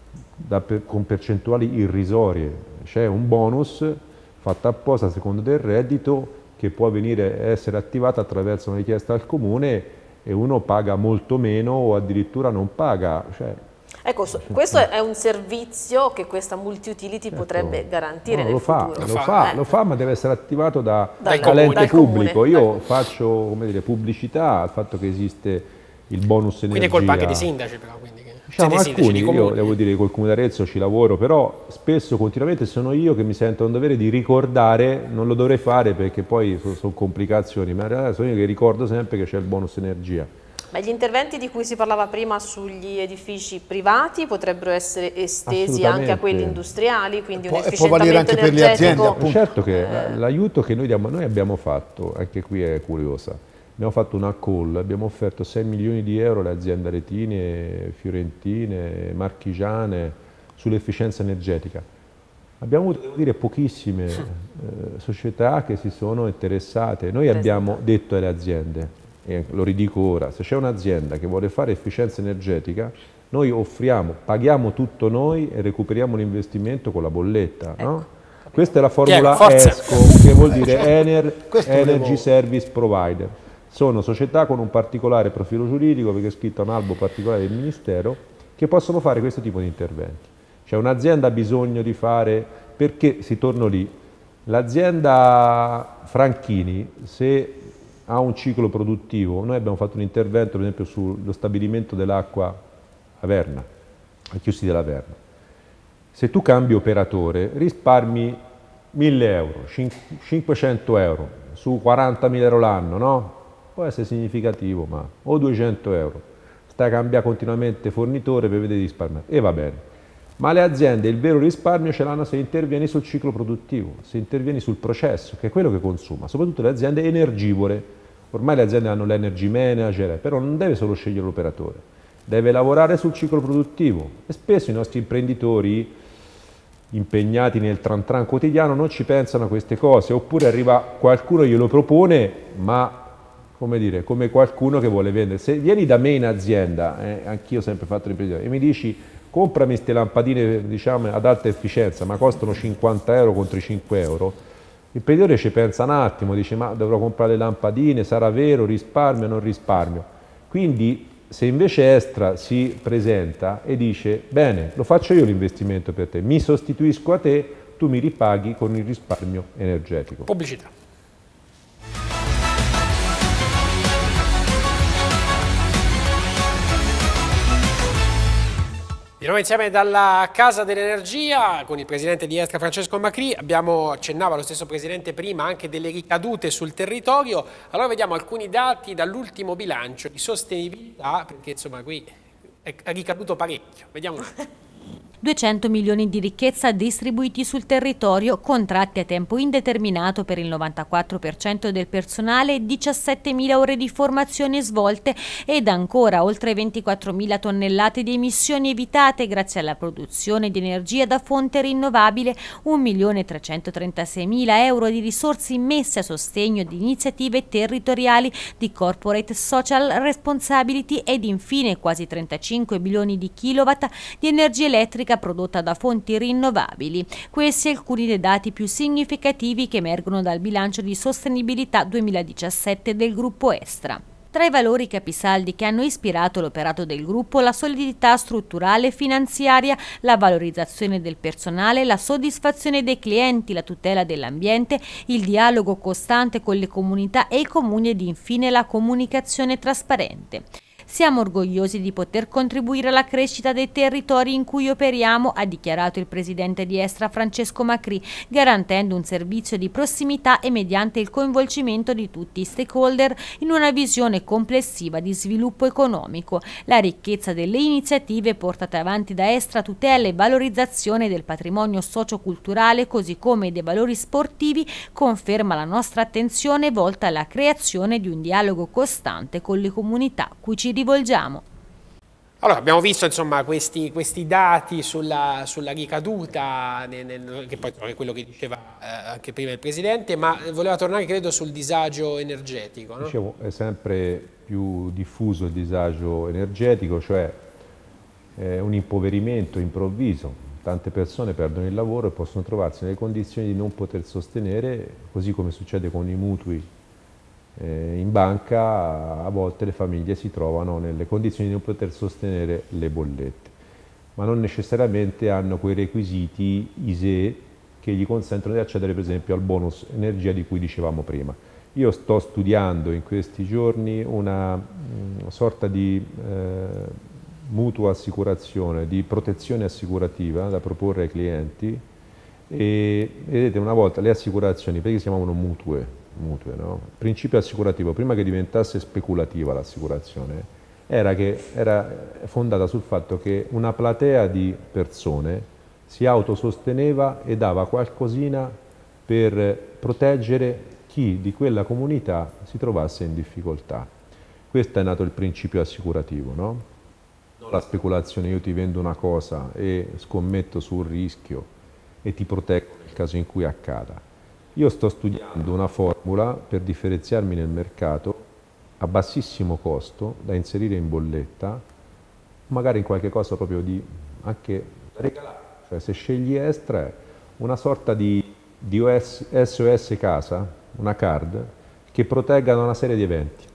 da per, con percentuali irrisorie. C'è un bonus fatto apposta a seconda del reddito che può venire, essere attivato attraverso una richiesta al comune e uno paga molto meno o addirittura non paga. Cioè, ecco, questo è un servizio che questa multi-utility certo. potrebbe garantire no, nel lo fa, futuro. Lo fa, eh. lo fa, ma deve essere attivato da, dal dall'ente pubblico. Comune. Io faccio come dire, pubblicità al fatto che esiste il bonus energia. Quindi è colpa anche dei sindaci però, quindi che diciamo alcuni, io devo dire col Comune d'Arezzo ci lavoro, però spesso continuamente sono io che mi sento un dovere di ricordare, non lo dovrei fare perché poi sono, sono complicazioni, ma in realtà sono io che ricordo sempre che c'è il bonus energia. Ma gli interventi di cui si parlava prima sugli edifici privati potrebbero essere estesi anche a quelli industriali, quindi un efficientamento anche per le aziende, appunto. Certo che eh. l'aiuto che noi diamo, noi abbiamo fatto, anche qui è curiosa, abbiamo fatto una call, abbiamo offerto sei milioni di euro alle aziende aretine, fiorentine, marchigiane sull'efficienza energetica. Abbiamo avuto, devo dire, pochissime eh, società che si sono interessate. Noi abbiamo detto alle aziende, e lo ridico ora, se c'è un'azienda che vuole fare efficienza energetica, noi offriamo, paghiamo tutto noi e recuperiamo l'investimento con la bolletta. Ecco, no? Questa è la formula Piero, ESCO, che vuol dire Ener, Energy volevo... Service Provider. Sono società con un particolare profilo giuridico, perché è scritto un albo particolare del Ministero, che possono fare questo tipo di interventi. Cioè un'azienda ha bisogno di fare, perché si torna lì, l'azienda Franchini, se ha un ciclo produttivo, noi abbiamo fatto un intervento per esempio sullo stabilimento dell'acqua a Verna, a Chiusi della Verna. Se tu cambi operatore risparmi mille euro, cinquecento euro su quarantamila euro l'anno, no? Può essere significativo, ma o duecento euro. Stai a cambiare continuamente fornitore per vedere di risparmiare e va bene. Ma le aziende il vero risparmio ce l'hanno se intervieni sul ciclo produttivo, se intervieni sul processo, che è quello che consuma, soprattutto le aziende energivore. Ormai le aziende hanno l'energy manager, però non deve solo scegliere l'operatore, deve lavorare sul ciclo produttivo e spesso i nostri imprenditori impegnati nel tran tran quotidiano non ci pensano a queste cose, oppure arriva qualcuno glielo propone, ma come dire, come qualcuno che vuole vendere. Se vieni da me in azienda, eh, anch'io ho sempre fatto l'imprenditore, e mi dici comprami queste lampadine, diciamo, ad alta efficienza, ma costano cinquanta euro contro i cinque euro, l'imprenditore ci pensa un attimo, dice ma dovrò comprare le lampadine, sarà vero, risparmio o non risparmio? Quindi se invece Estra si presenta e dice bene, lo faccio io l'investimento per te, mi sostituisco a te, tu mi ripaghi con il risparmio energetico. Pubblicità. Di nuovo insieme dalla Casa dell'Energia con il presidente di Estra Francesco Macri. Abbiamo, accennava lo stesso presidente prima, anche delle ricadute sul territorio. Allora vediamo alcuni dati dall'ultimo bilancio di sostenibilità, perché insomma qui è ricaduto parecchio. Vediamo un attimo. duecento milioni di ricchezza distribuiti sul territorio, contratti a tempo indeterminato per il novantaquattro per cento del personale, diciassettemila ore di formazione svolte ed ancora oltre ventiquattromila tonnellate di emissioni evitate grazie alla produzione di energia da fonte rinnovabile, un milione trecentotrentasei euro di risorse immesse a sostegno di iniziative territoriali di corporate social responsibility ed infine quasi trentacinque milioni di kilowatt di energia elettrica prodotta da fonti rinnovabili. Questi alcuni dei dati più significativi che emergono dal bilancio di sostenibilità duemiladiciassette del gruppo Estra. Tra i valori capisaldi che hanno ispirato l'operato del gruppo, la solidità strutturale e finanziaria, la valorizzazione del personale, la soddisfazione dei clienti, la tutela dell'ambiente, il dialogo costante con le comunità e i comuni ed infine la comunicazione trasparente. Siamo orgogliosi di poter contribuire alla crescita dei territori in cui operiamo, ha dichiarato il presidente di Estra Francesco Macri, garantendo un servizio di prossimità e mediante il coinvolgimento di tutti i stakeholder in una visione complessiva di sviluppo economico. La ricchezza delle iniziative portate avanti da Estra tutela e valorizzazione del patrimonio socioculturale così come dei valori sportivi conferma la nostra attenzione volta alla creazione di un dialogo costante con le comunità cui ci rivolgiamo. Allora, abbiamo visto insomma questi, questi dati sulla, sulla ricaduta, nel, nel, che poi è quello che diceva eh, anche prima il Presidente, ma voleva tornare credo sul disagio energetico. No? Dicevo, è sempre più diffuso il disagio energetico, cioè eh, un impoverimento improvviso. Tante persone perdono il lavoro e possono trovarsi nelle condizioni di non poter sostenere, così come succede con i mutui in banca, a volte le famiglie si trovano nelle condizioni di non poter sostenere le bollette, ma non necessariamente hanno quei requisiti I S E E che gli consentono di accedere per esempio al bonus energia di cui dicevamo prima. Io sto studiando in questi giorni una, una sorta di eh, mutua assicurazione, di protezione assicurativa da proporre ai clienti e vedete, una volta le assicurazioni, perché si chiamavano mutue, mutue, no? Il principio assicurativo, prima che diventasse speculativa l'assicurazione, era che era fondata sul fatto che una platea di persone si autososteneva e dava qualcosina per proteggere chi di quella comunità si trovasse in difficoltà. Questo è nato il principio assicurativo, no? Non la speculazione, io ti vendo una cosa e scommetto sul rischio e ti proteggo nel caso in cui accada. Io sto studiando una formula per differenziarmi nel mercato a bassissimo costo da inserire in bolletta, magari in qualche cosa proprio di anche regalare. Cioè se scegli Estra, una sorta di, di S O S casa, una card, che protegga da una serie di eventi,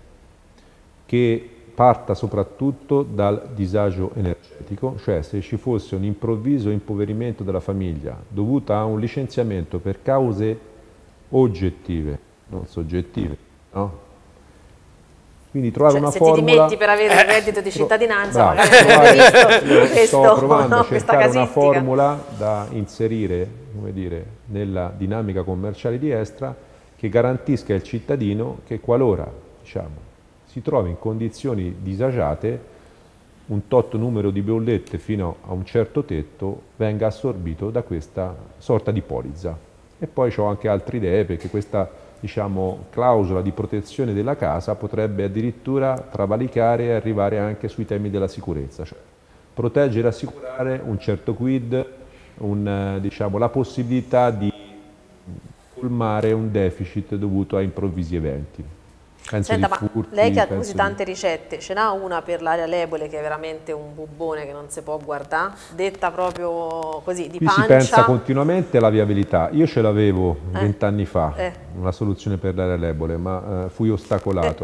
che parta soprattutto dal disagio energetico, cioè se ci fosse un improvviso impoverimento della famiglia dovuto a un licenziamento per cause oggettive, non soggettive, no? Quindi trovare cioè, una se formula... ti dimetti per avere il reddito di cittadinanza, Bravo, magari trovare, questo, sto provando no, a cercare una casistica. formula da inserire, come dire, nella dinamica commerciale di Estra che garantisca il cittadino che qualora, diciamo, si trovi in condizioni disagiate, un tot numero di bollette fino a un certo tetto venga assorbito da questa sorta di polizza. E poi ho anche altre idee, perché questa, diciamo, clausola di protezione della casa potrebbe addirittura travalicare e arrivare anche sui temi della sicurezza, cioè proteggere e assicurare un certo quid, un, diciamo, la possibilità di colmare un deficit dovuto a improvvisi eventi. Penso Senta, di ma furti, lei che ha penso così di- tante ricette, ce n'ha una per l'aria lebole che è veramente un bubbone che non si può guardare, detta proprio così, di Qui pancia? si pensa continuamente alla viabilità. Io ce l'avevo vent'anni fa, Eh. una soluzione per l'aria lebole, ma eh, fui ostacolato.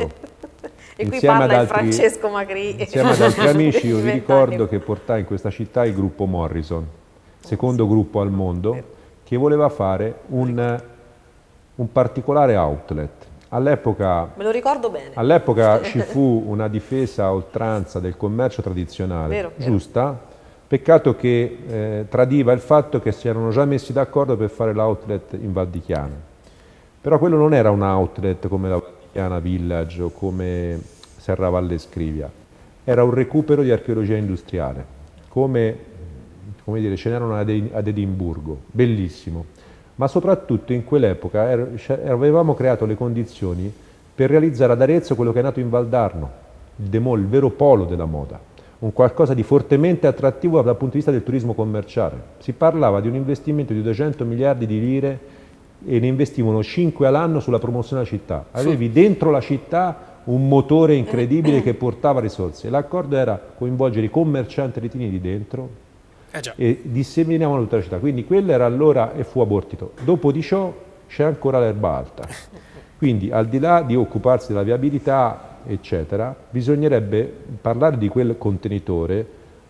E qui Insieme parla ad il altri- Francesco Macri. Insieme ad altri amici io vi Vent'anni ricordo fa. che portai in questa città il gruppo Morrison, secondo gruppo al mondo, che voleva fare un, un particolare outlet. All'epoca Me lo ricordo bene. All'epoca ci fu una difesa a oltranza del commercio tradizionale, Vero, vero. giusta, peccato che eh, tradiva il fatto che si erano già messi d'accordo per fare l'outlet in Val di Chiana. Però quello non era un outlet come la Val di Chiana Village o come Serravalle Scrivia, era un recupero di archeologia industriale, come, come dire, ce n'erano ad ad Edimburgo, bellissimo. Ma soprattutto in quell'epoca er- avevamo creato le condizioni per realizzare ad Arezzo quello che è nato in Valdarno, il Demol, il vero polo della moda, un qualcosa di fortemente attrattivo dal punto di vista del turismo commerciale. Si parlava di un investimento di duecento miliardi di lire e ne investivano cinque all'anno sulla promozione della città. Avevi dentro la città un motore incredibile che portava risorse. L'accordo era coinvolgere i commercianti retiniti dentro, Eh già. e disseminavano tutta la città, quindi quello era allora e fu abortito. Dopo di ciò c'è ancora l'erba alta, quindi al di là di occuparsi della viabilità eccetera, bisognerebbe parlare di quel contenitore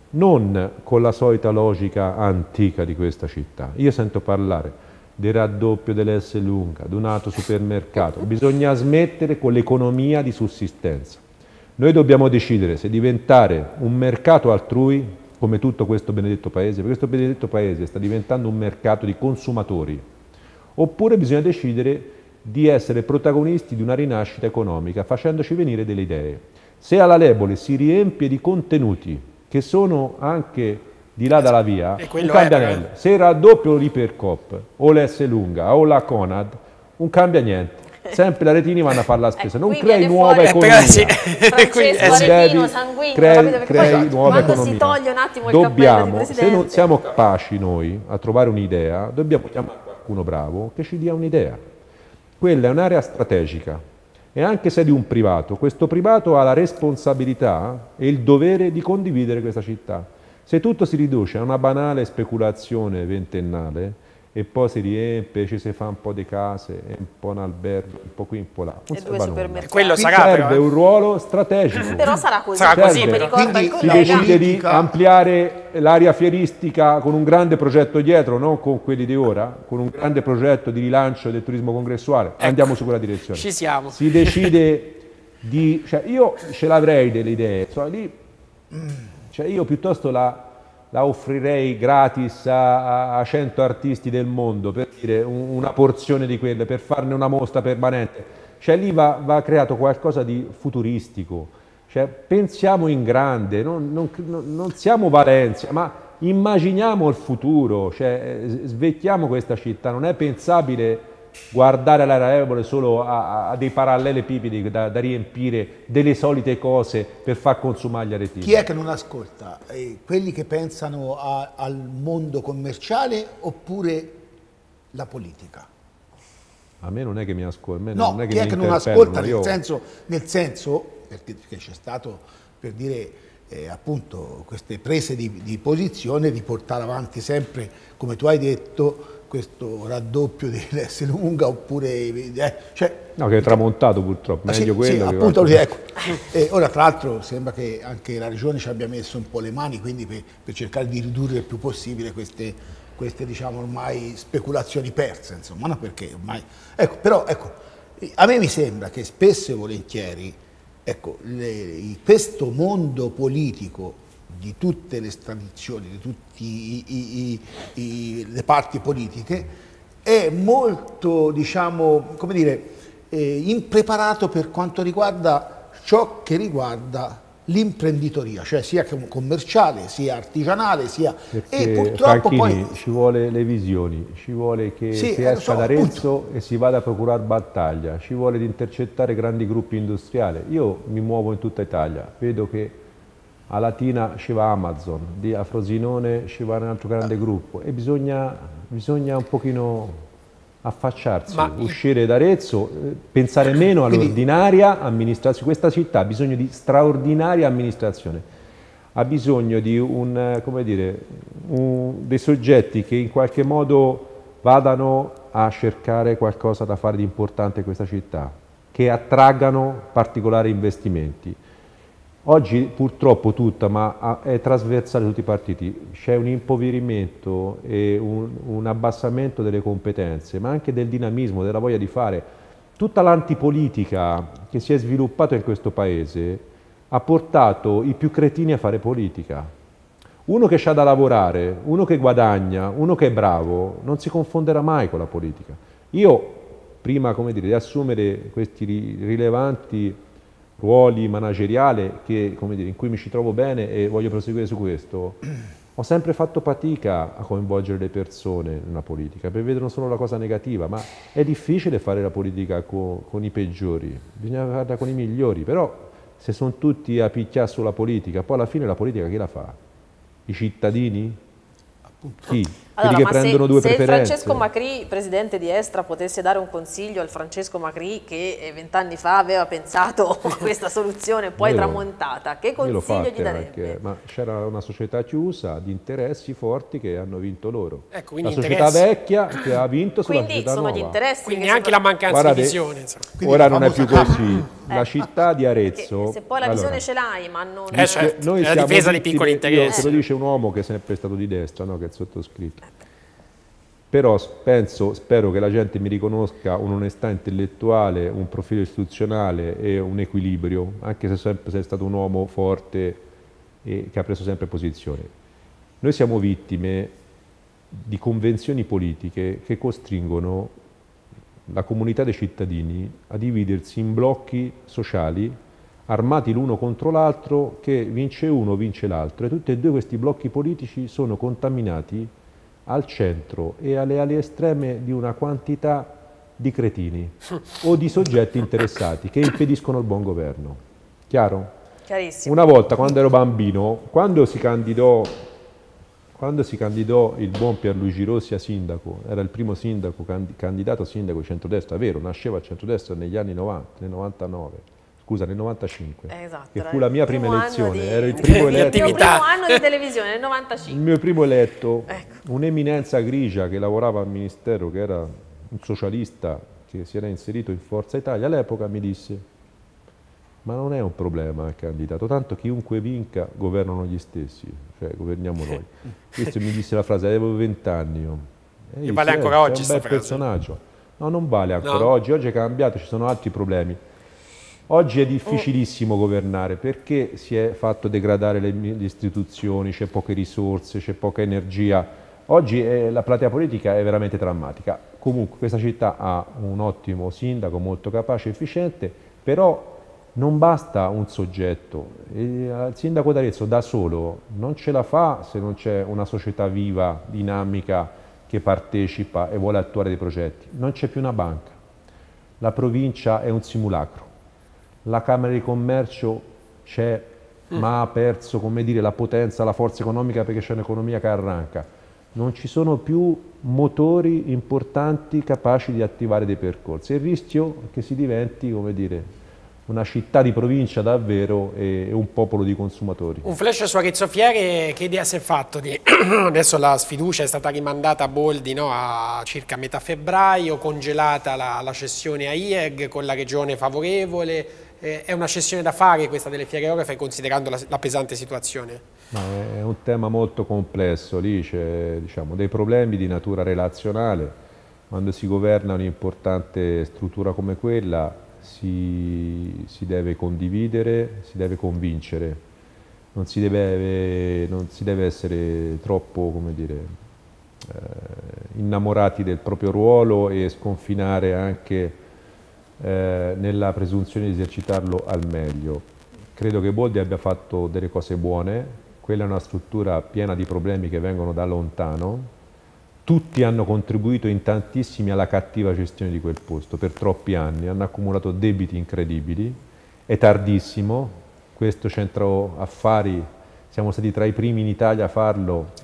non con la solita logica antica di questa città. Io sento parlare del raddoppio dell'S lunga, di un altro supermercato, bisogna smettere con l'economia di sussistenza. Noi dobbiamo decidere se diventare un mercato altrui come tutto questo benedetto paese, perché questo benedetto paese sta diventando un mercato di consumatori, oppure bisogna decidere di essere protagonisti di una rinascita economica facendoci venire delle idee. Se alla Lebole si riempie di contenuti che sono anche di là dalla via, E un quello cambianello. è, Se raddoppio l'Ipercoop o l'S lunga o la Conad, un cambia niente. Sempre la Retini vanno a fare la spesa, non qui crei viene nuova fuori- Eh, però economia. sì. Francesco Quindi, eh, Aretino, Devi- sanguigno, crei, capito? Perché crei poi nuova quando economia. si toglie un attimo il cappello di Dobbiamo, se presidente, non siamo capaci noi a trovare un'idea, dobbiamo chiamare qualcuno bravo che ci dia un'idea. Quella è un'area strategica e anche se è di un privato, questo privato ha la responsabilità e il dovere di condividere questa città. Se tutto si riduce a una banale speculazione ventennale e poi si riempie, ci si fa un po' di case, e un po' un albergo, un po' qui, un po' là, non e serve due a nulla. supermercati. quello Qui sarà però, serve eh. un ruolo strategico. Però sarà così, Sarà così, come però. ricorda Quindi il Si collega. decide di politica- ampliare l'area fieristica con un grande progetto dietro, non con quelli di ora, con un grande progetto di rilancio del turismo congressuale. Andiamo su quella direzione. Ci siamo. Si decide di... Cioè io ce l'avrei delle idee, cioè, lì, cioè io piuttosto la, la offrirei gratis a, a cento artisti del mondo per dire un- una porzione di quelle, per farne una mostra permanente. Cioè lì va, va creato qualcosa di futuristico. Cioè, pensiamo in grande, non, non- non siamo Valencia, ma immaginiamo il futuro, cioè, eh, svecchiamo questa città, non è pensabile guardare l'area Ebole solo a, a dei parallelepipedi da, da riempire delle solite cose per far consumare gli aretini. Chi è che non ascolta? Eh, quelli che pensano a- al mondo commerciale oppure la politica? A me non è che mi ascolta, a me No, non è che chi è mi che non interpellano, ascolta nel io- senso, nel senso perché, perché c'è stato, per dire, eh, appunto, queste prese di, di posizione di portare avanti sempre, come tu hai detto, questo raddoppio dell'S lunga oppure... eh, cioè, No, che è tramontato purtroppo, Ah, sì, meglio sì, quello che appunto, qualche- ecco. E ora tra l'altro sembra che anche la regione ci abbia messo un po' le mani, quindi per, per cercare di ridurre il più possibile queste, queste diciamo ormai speculazioni perse, insomma, no? Perché ormai... Ecco, però ecco, a me mi sembra che spesso e volentieri, ecco, le- questo mondo politico di tutte le tradizioni, di tutte le parti politiche, è molto, diciamo, come dire, eh, impreparato per quanto riguarda ciò che riguarda l'imprenditoria, cioè sia com- commerciale, sia artigianale, sia... Perché e purtroppo Franchini, poi... ci vuole le visioni, ci vuole che Sì, si eh, lo esca so, da Arezzo e si vada a procurare battaglia, ci vuole di intercettare grandi gruppi industriali. Io mi muovo in tutta Italia, vedo che a Latina ci va Amazon, di- a Frosinone ci va un altro grande gruppo e bisogna, bisogna un pochino affacciarsi, Ma uscire da Arezzo, eh, pensare meno all'ordinaria amministrazione. Questa città ha bisogno di straordinaria amministrazione, ha bisogno di un, come dire, un, dei soggetti che in qualche modo vadano a cercare qualcosa da fare di importante in questa città, che attraggano particolari investimenti. Oggi purtroppo tutta, ma è trasversale a tutti i partiti, c'è un impoverimento e un, un abbassamento delle competenze, ma anche del dinamismo, della voglia di fare. Tutta l'antipolitica che si è sviluppata in questo paese ha portato i più cretini a fare politica. Uno che c'ha da lavorare, uno che guadagna, uno che è bravo, non si confonderà mai con la politica. Io, prima, come dire, di assumere questi rilevanti ruoli manageriali che, come dire, in cui mi ci trovo bene e voglio proseguire su questo, ho sempre fatto fatica a coinvolgere le persone nella politica, perché vedono solo la cosa negativa, ma è difficile fare la politica con, con i peggiori, bisogna farla con i migliori, però se sono tutti a picchiare sulla politica, poi alla fine la politica chi la fa? I cittadini? Chi? Allora, Quelli che ma prendono se, due se preferenze. Francesco Macri, presidente di Estra, potesse dare un consiglio al Francesco Macri che vent'anni fa aveva pensato a questa soluzione poi Io- tramontata, che io l'ho consiglio gli fatta darebbe? anche, ma c'era una società chiusa di interessi forti che hanno vinto loro. Ecco, la quindi società interessi. vecchia che ha vinto sulla Quindi società sono nuova. gli interessi Quindi che anche la mancanza Guardate, di visione. Insomma. Quindi Ora la non è più famosa- così. La città di Arezzo... Perché se poi la visione allora, ce l'hai, ma non... Eh, certo, noi è la siamo difesa dei tutti- piccoli io- interessi. Te lo dice un uomo che è sempre stato di destra, no? Che è il sottoscritto. Però penso, spero che la gente mi riconosca un'onestà intellettuale, un profilo istituzionale e un equilibrio, anche se sempre sei stato un uomo forte e che ha preso sempre posizione. Noi siamo vittime di convenzioni politiche che costringono la comunità dei cittadini a dividersi in blocchi sociali armati l'uno contro l'altro, che vince uno, vince l'altro, e tutti e due questi blocchi politici sono contaminati al centro e alle ali estreme di una quantità di cretini o di soggetti interessati che impediscono il buon governo. Chiaro? Chiarissimo. Una volta, quando ero bambino, quando si candidò, quando si candidò il buon Pierluigi Rossi a sindaco, era il primo sindaco, candidato a sindaco di centrodestra, vero, nasceva a centrodestra negli anni novanta, nel novantanove. Scusa, nel novantacinque, Eh, esatto, che era fu la mia il prima primo elezione, anno di- ero il primo di eletto. Il mio attività. primo anno di televisione, nel Il novantacinque. mio primo eletto, Ecco. un'eminenza grigia che lavorava al ministero, che era un socialista che si era inserito in Forza Italia, all'epoca mi disse: ma non è un problema il candidato, tanto chiunque vinca governano gli stessi, cioè governiamo noi. Questo mi disse la frase, avevo vent'anni io. E E vale dissi, ancora "Eh, oggi è un sta bel frase." personaggio. No, non vale ancora No. oggi, oggi è cambiato, ci sono altri problemi. Oggi è difficilissimo governare perché si è fatto degradare le, le istituzioni, c'è poche risorse, c'è poca energia. Oggi eh, la platea politica è veramente drammatica. Comunque questa città ha un ottimo sindaco, molto capace e efficiente, però non basta un soggetto. E il sindaco d'Arezzo da solo non ce la fa se non c'è una società viva, dinamica, che partecipa e vuole attuare dei progetti. Non c'è più una banca. La provincia è un simulacro. La Camera di Commercio c'è, ma ha perso, come dire, la potenza, la forza economica, perché c'è un'economia che arranca. Non ci sono più motori importanti capaci di attivare dei percorsi. Il rischio è che si diventi, come dire, una città di provincia davvero e un popolo di consumatori. Un flash su Arezzo Fiere, che idea si è fatto? Di... Adesso la sfiducia è stata rimandata a Boldi, no? A circa metà febbraio, congelata la, la cessione a I E G con la regione favorevole. Eh, è una cessione da fare questa delle fiere orografe, considerando la, la pesante situazione? Ma è un tema molto complesso, lì c'è, diciamo, dei problemi di natura relazionale. Quando si governa un'importante struttura come quella si, si deve condividere, si deve convincere, non si deve, non si deve essere troppo, come dire, eh, innamorati del proprio ruolo e sconfinare anche eh, nella presunzione di esercitarlo al meglio. Credo che Boldi abbia fatto delle cose buone. Quella è una struttura piena di problemi che vengono da lontano. Tutti hanno contribuito in tantissimi alla cattiva gestione di quel posto per troppi anni, hanno accumulato debiti incredibili, è tardissimo, questo centro affari siamo stati tra i primi in Italia a farlo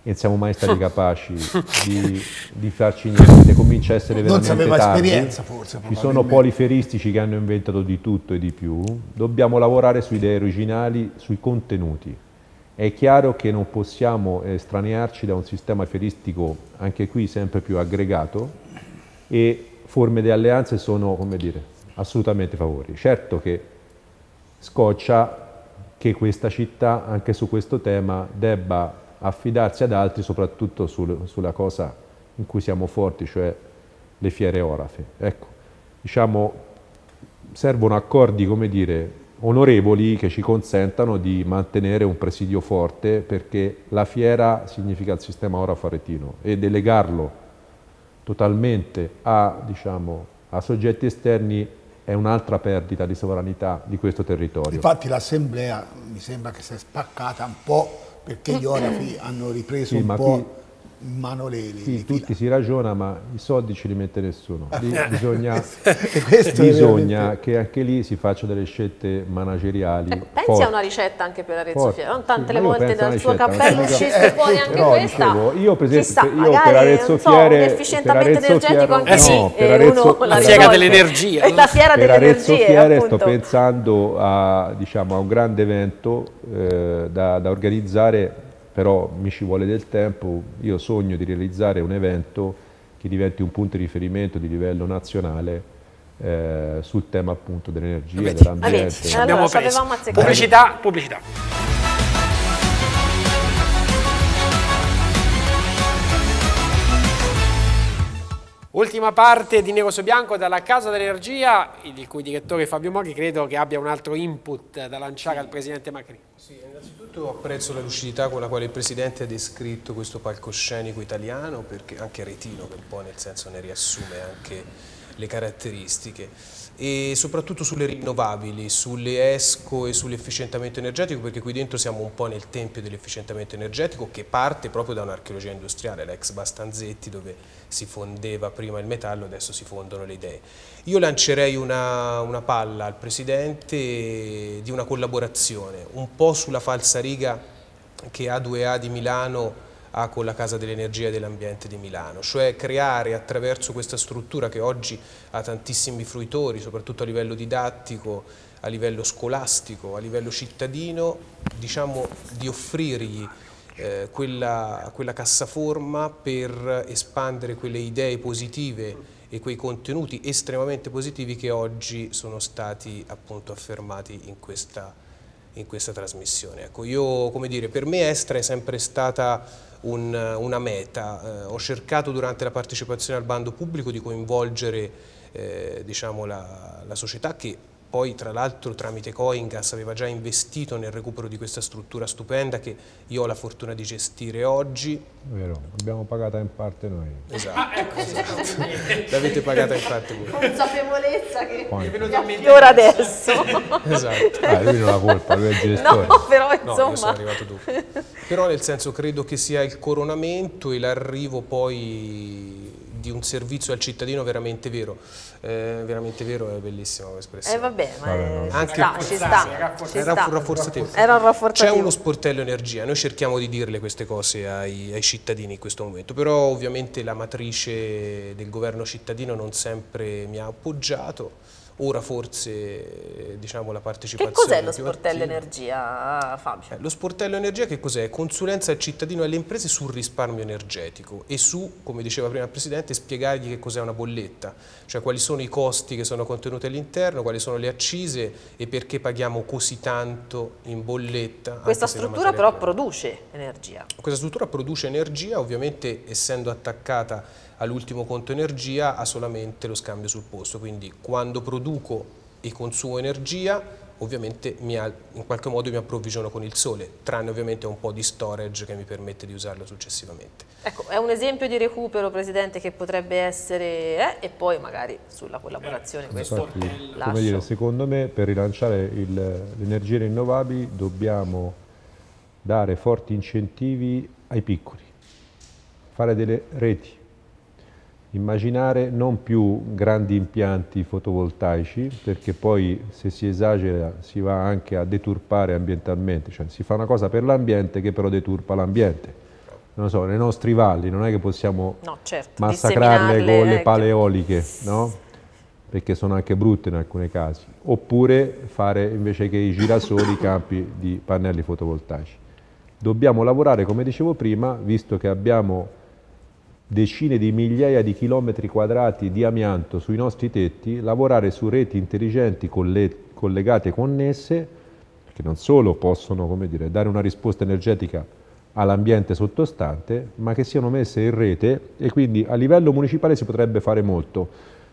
e non siamo mai stati capaci di, di farci niente, comincia a essere veramente non sapeva tardi. esperienza forse. Ci sono poliferistici che hanno inventato di tutto e di più, dobbiamo lavorare su idee originali, sui contenuti. È chiaro che non possiamo estranearci da un sistema feristico, anche qui sempre più aggregato, e forme di alleanze sono, come dire, assolutamente favorevoli. Certo che scoccia che questa città, anche su questo tema, debba affidarsi ad altri, soprattutto sul, sulla cosa in cui siamo forti, cioè le fiere orafe. Ecco, diciamo, servono accordi, come dire, onorevoli che ci consentano di mantenere un presidio forte, perché la fiera significa il sistema orafo aretino e delegarlo totalmente a, diciamo, a soggetti esterni è un'altra perdita di sovranità di questo territorio. Infatti l'assemblea mi sembra che si è spaccata un po' perché gli orafi hanno ripreso sì, un po' qui, in mano le, le, sì, le tutti si ragiona, ma i soldi ce li mette nessuno. Lì bisogna bisogna che anche lì si facciano delle scelte manageriali. Ecco, pensi forti. A una ricetta anche per Arezzo Forti. Fiera? Non tante sì, le volte dal suo ricetta, cappello uscisse fuori anche però, questa. Dicevo, io per esempio, Chissà, io magari, per Arezzo so, Fiere, un efficientamento per Arezzo energetico Fiere, anche no, sì, per eh, Arezzo, uno la fiera dell'energia. La fiera per delle Arezzo energie, Fiere appunto. sto pensando a, diciamo, a un grande evento eh, da, da organizzare, però mi ci vuole del tempo. Io sogno di realizzare un evento che diventi un punto di riferimento di livello nazionale eh, sul tema appunto dell'energia, dell'ambiente. Allora, Abbiamo preso. Pubblicità, pubblicità. Ultima parte di Nero su Bianco dalla Casa dell'Energia, il cui direttore Fabio Mori credo che abbia un altro input da lanciare al Presidente Macri. Sì, innanzitutto apprezzo la lucidità con la quale il Presidente ha descritto questo palcoscenico italiano, perché anche aretino, che un po' nel senso ne riassume anche le caratteristiche, e soprattutto sulle rinnovabili, sulle ESCO e sull'efficientamento energetico, perché qui dentro siamo un po' nel tempio dell'efficientamento energetico, che parte proprio da un'archeologia industriale, l'ex Bastanzetti, dove si fondeva prima il metallo, adesso si fondono le idee. Io lancerei una, una palla al Presidente di una collaborazione, un po' sulla falsariga che A due A di Milano ha con la Casa dell'Energia e dell'Ambiente di Milano, cioè creare attraverso questa struttura che oggi ha tantissimi fruitori, soprattutto a livello didattico, a livello scolastico, a livello cittadino, diciamo di offrirgli eh, quella, quella cassaforma per espandere quelle idee positive e quei contenuti estremamente positivi che oggi sono stati appunto affermati in questa, in questa trasmissione. Ecco, io, come dire, per me Estra è sempre stata un, una meta. Eh, ho cercato durante la partecipazione al bando pubblico di coinvolgere eh, diciamo la, la società, che poi tra l'altro tramite Coingas aveva già investito nel recupero di questa struttura stupenda che io ho la fortuna di gestire oggi. Vero, l'abbiamo pagata in parte noi. Esatto, ah, ecco, esatto. L'avete pagata in parte voi. Consapevolezza che Poi. è venuta a mente ora adesso. Esatto. Ah, lui non ha colpa, lui è il gestore. No, però insomma. No, io sono arrivato dopo. Però nel senso credo che sia il coronamento e l'arrivo poi di un servizio al cittadino veramente vero. Eh, veramente vero, è bellissima l'espressione. Eh vabbè, ma è... Anche sta, ci sta, ci era sta. un rafforzativo. Era un rafforzativo. C'è uno sportello energia, noi cerchiamo di dirle queste cose ai, ai cittadini in questo momento, però ovviamente la matrice del governo cittadino non sempre mi ha appoggiato. Ora forse diciamo la partecipazione. Che cos'è lo sportello energia, Fabio? Eh, lo sportello energia che cos'è? Consulenza al cittadino e alle imprese sul risparmio energetico e su, come diceva prima il Presidente, spiegargli che cos'è una bolletta, cioè quali sono i costi che sono contenuti all'interno, quali sono le accise e perché paghiamo così tanto in bolletta. Questa struttura però prima. produce energia. Questa struttura produce energia, ovviamente essendo attaccata all'ultimo conto energia ha solamente lo scambio sul posto, quindi quando produco e consumo energia ovviamente mi ha, in qualche modo mi approvvigiono con il sole, tranne ovviamente un po' di storage che mi permette di usarlo successivamente. Ecco, è un esempio di recupero, Presidente, che potrebbe essere, eh, e poi magari sulla collaborazione. Questo Infatti, come dire, secondo me per rilanciare le energie rinnovabili dobbiamo dare forti incentivi ai piccoli, fare delle reti. Immaginare non più grandi impianti fotovoltaici, perché poi se si esagera si va anche a deturpare ambientalmente, cioè si fa una cosa per l'ambiente che però deturpa l'ambiente. non so, nei nostri valli, non è che possiamo no, certo, massacrarle con le eh, pale eoliche, no? Perché sono anche brutte in alcuni casi, oppure fare invece che i girasoli campi di pannelli fotovoltaici. Dobbiamo lavorare, come dicevo prima, visto che abbiamo decine di migliaia di chilometri quadrati di amianto sui nostri tetti, lavorare su reti intelligenti collegate e connesse, che non solo possono, come dire, dare una risposta energetica all'ambiente sottostante, ma che siano messe in rete, e quindi a livello municipale si potrebbe fare molto.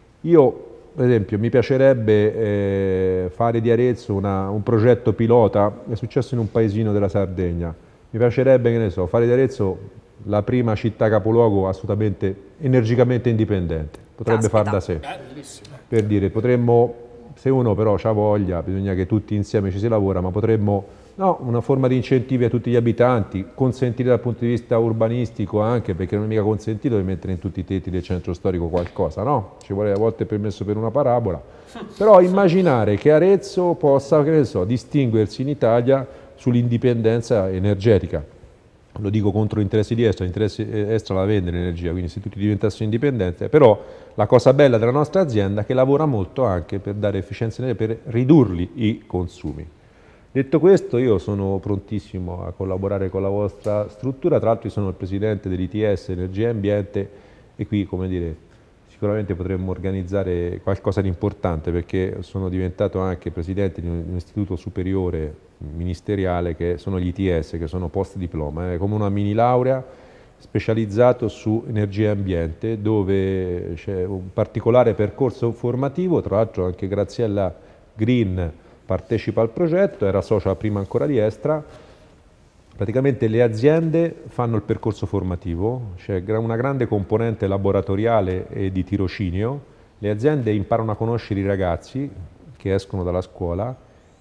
Io, per esempio, mi piacerebbe eh, fare di Arezzo una, un progetto pilota, è successo in un paesino della Sardegna, mi piacerebbe, che ne so, fare di Arezzo la prima città capoluogo assolutamente energicamente indipendente, potrebbe far da sé. Per dire, potremmo, se uno però ha voglia, bisogna che tutti insieme ci si lavora, ma potremmo, no, una forma di incentivi a tutti gli abitanti, consentire dal punto di vista urbanistico anche, perché non è mica consentito di mettere in tutti i tetti del centro storico qualcosa, no? Ci vuole a volte permesso per una parabola, però immaginare che Arezzo possa, che ne so, distinguersi in Italia sull'indipendenza energetica. Lo dico contro interessi di Estra, l'interesse Estra la vende l'energia, quindi se tutti diventassero indipendenti, però la cosa bella della nostra azienda è che lavora molto anche per dare efficienza energetica, per ridurli i consumi. Detto questo, io sono prontissimo a collaborare con la vostra struttura, tra l'altro io sono il presidente dell'I T S Energia e Ambiente e qui, come dire, sicuramente potremmo organizzare qualcosa di importante, perché sono diventato anche presidente di un istituto superiore ministeriale che sono gli I T S, che sono post diploma, è come una mini laurea specializzato su energia e ambiente, dove c'è un particolare percorso formativo, tra l'altro anche Graziella Green partecipa al progetto, era socia prima ancora di Estra. Praticamente le aziende fanno il percorso formativo, c'è una grande componente laboratoriale e di tirocinio, le aziende imparano a conoscere i ragazzi che escono dalla scuola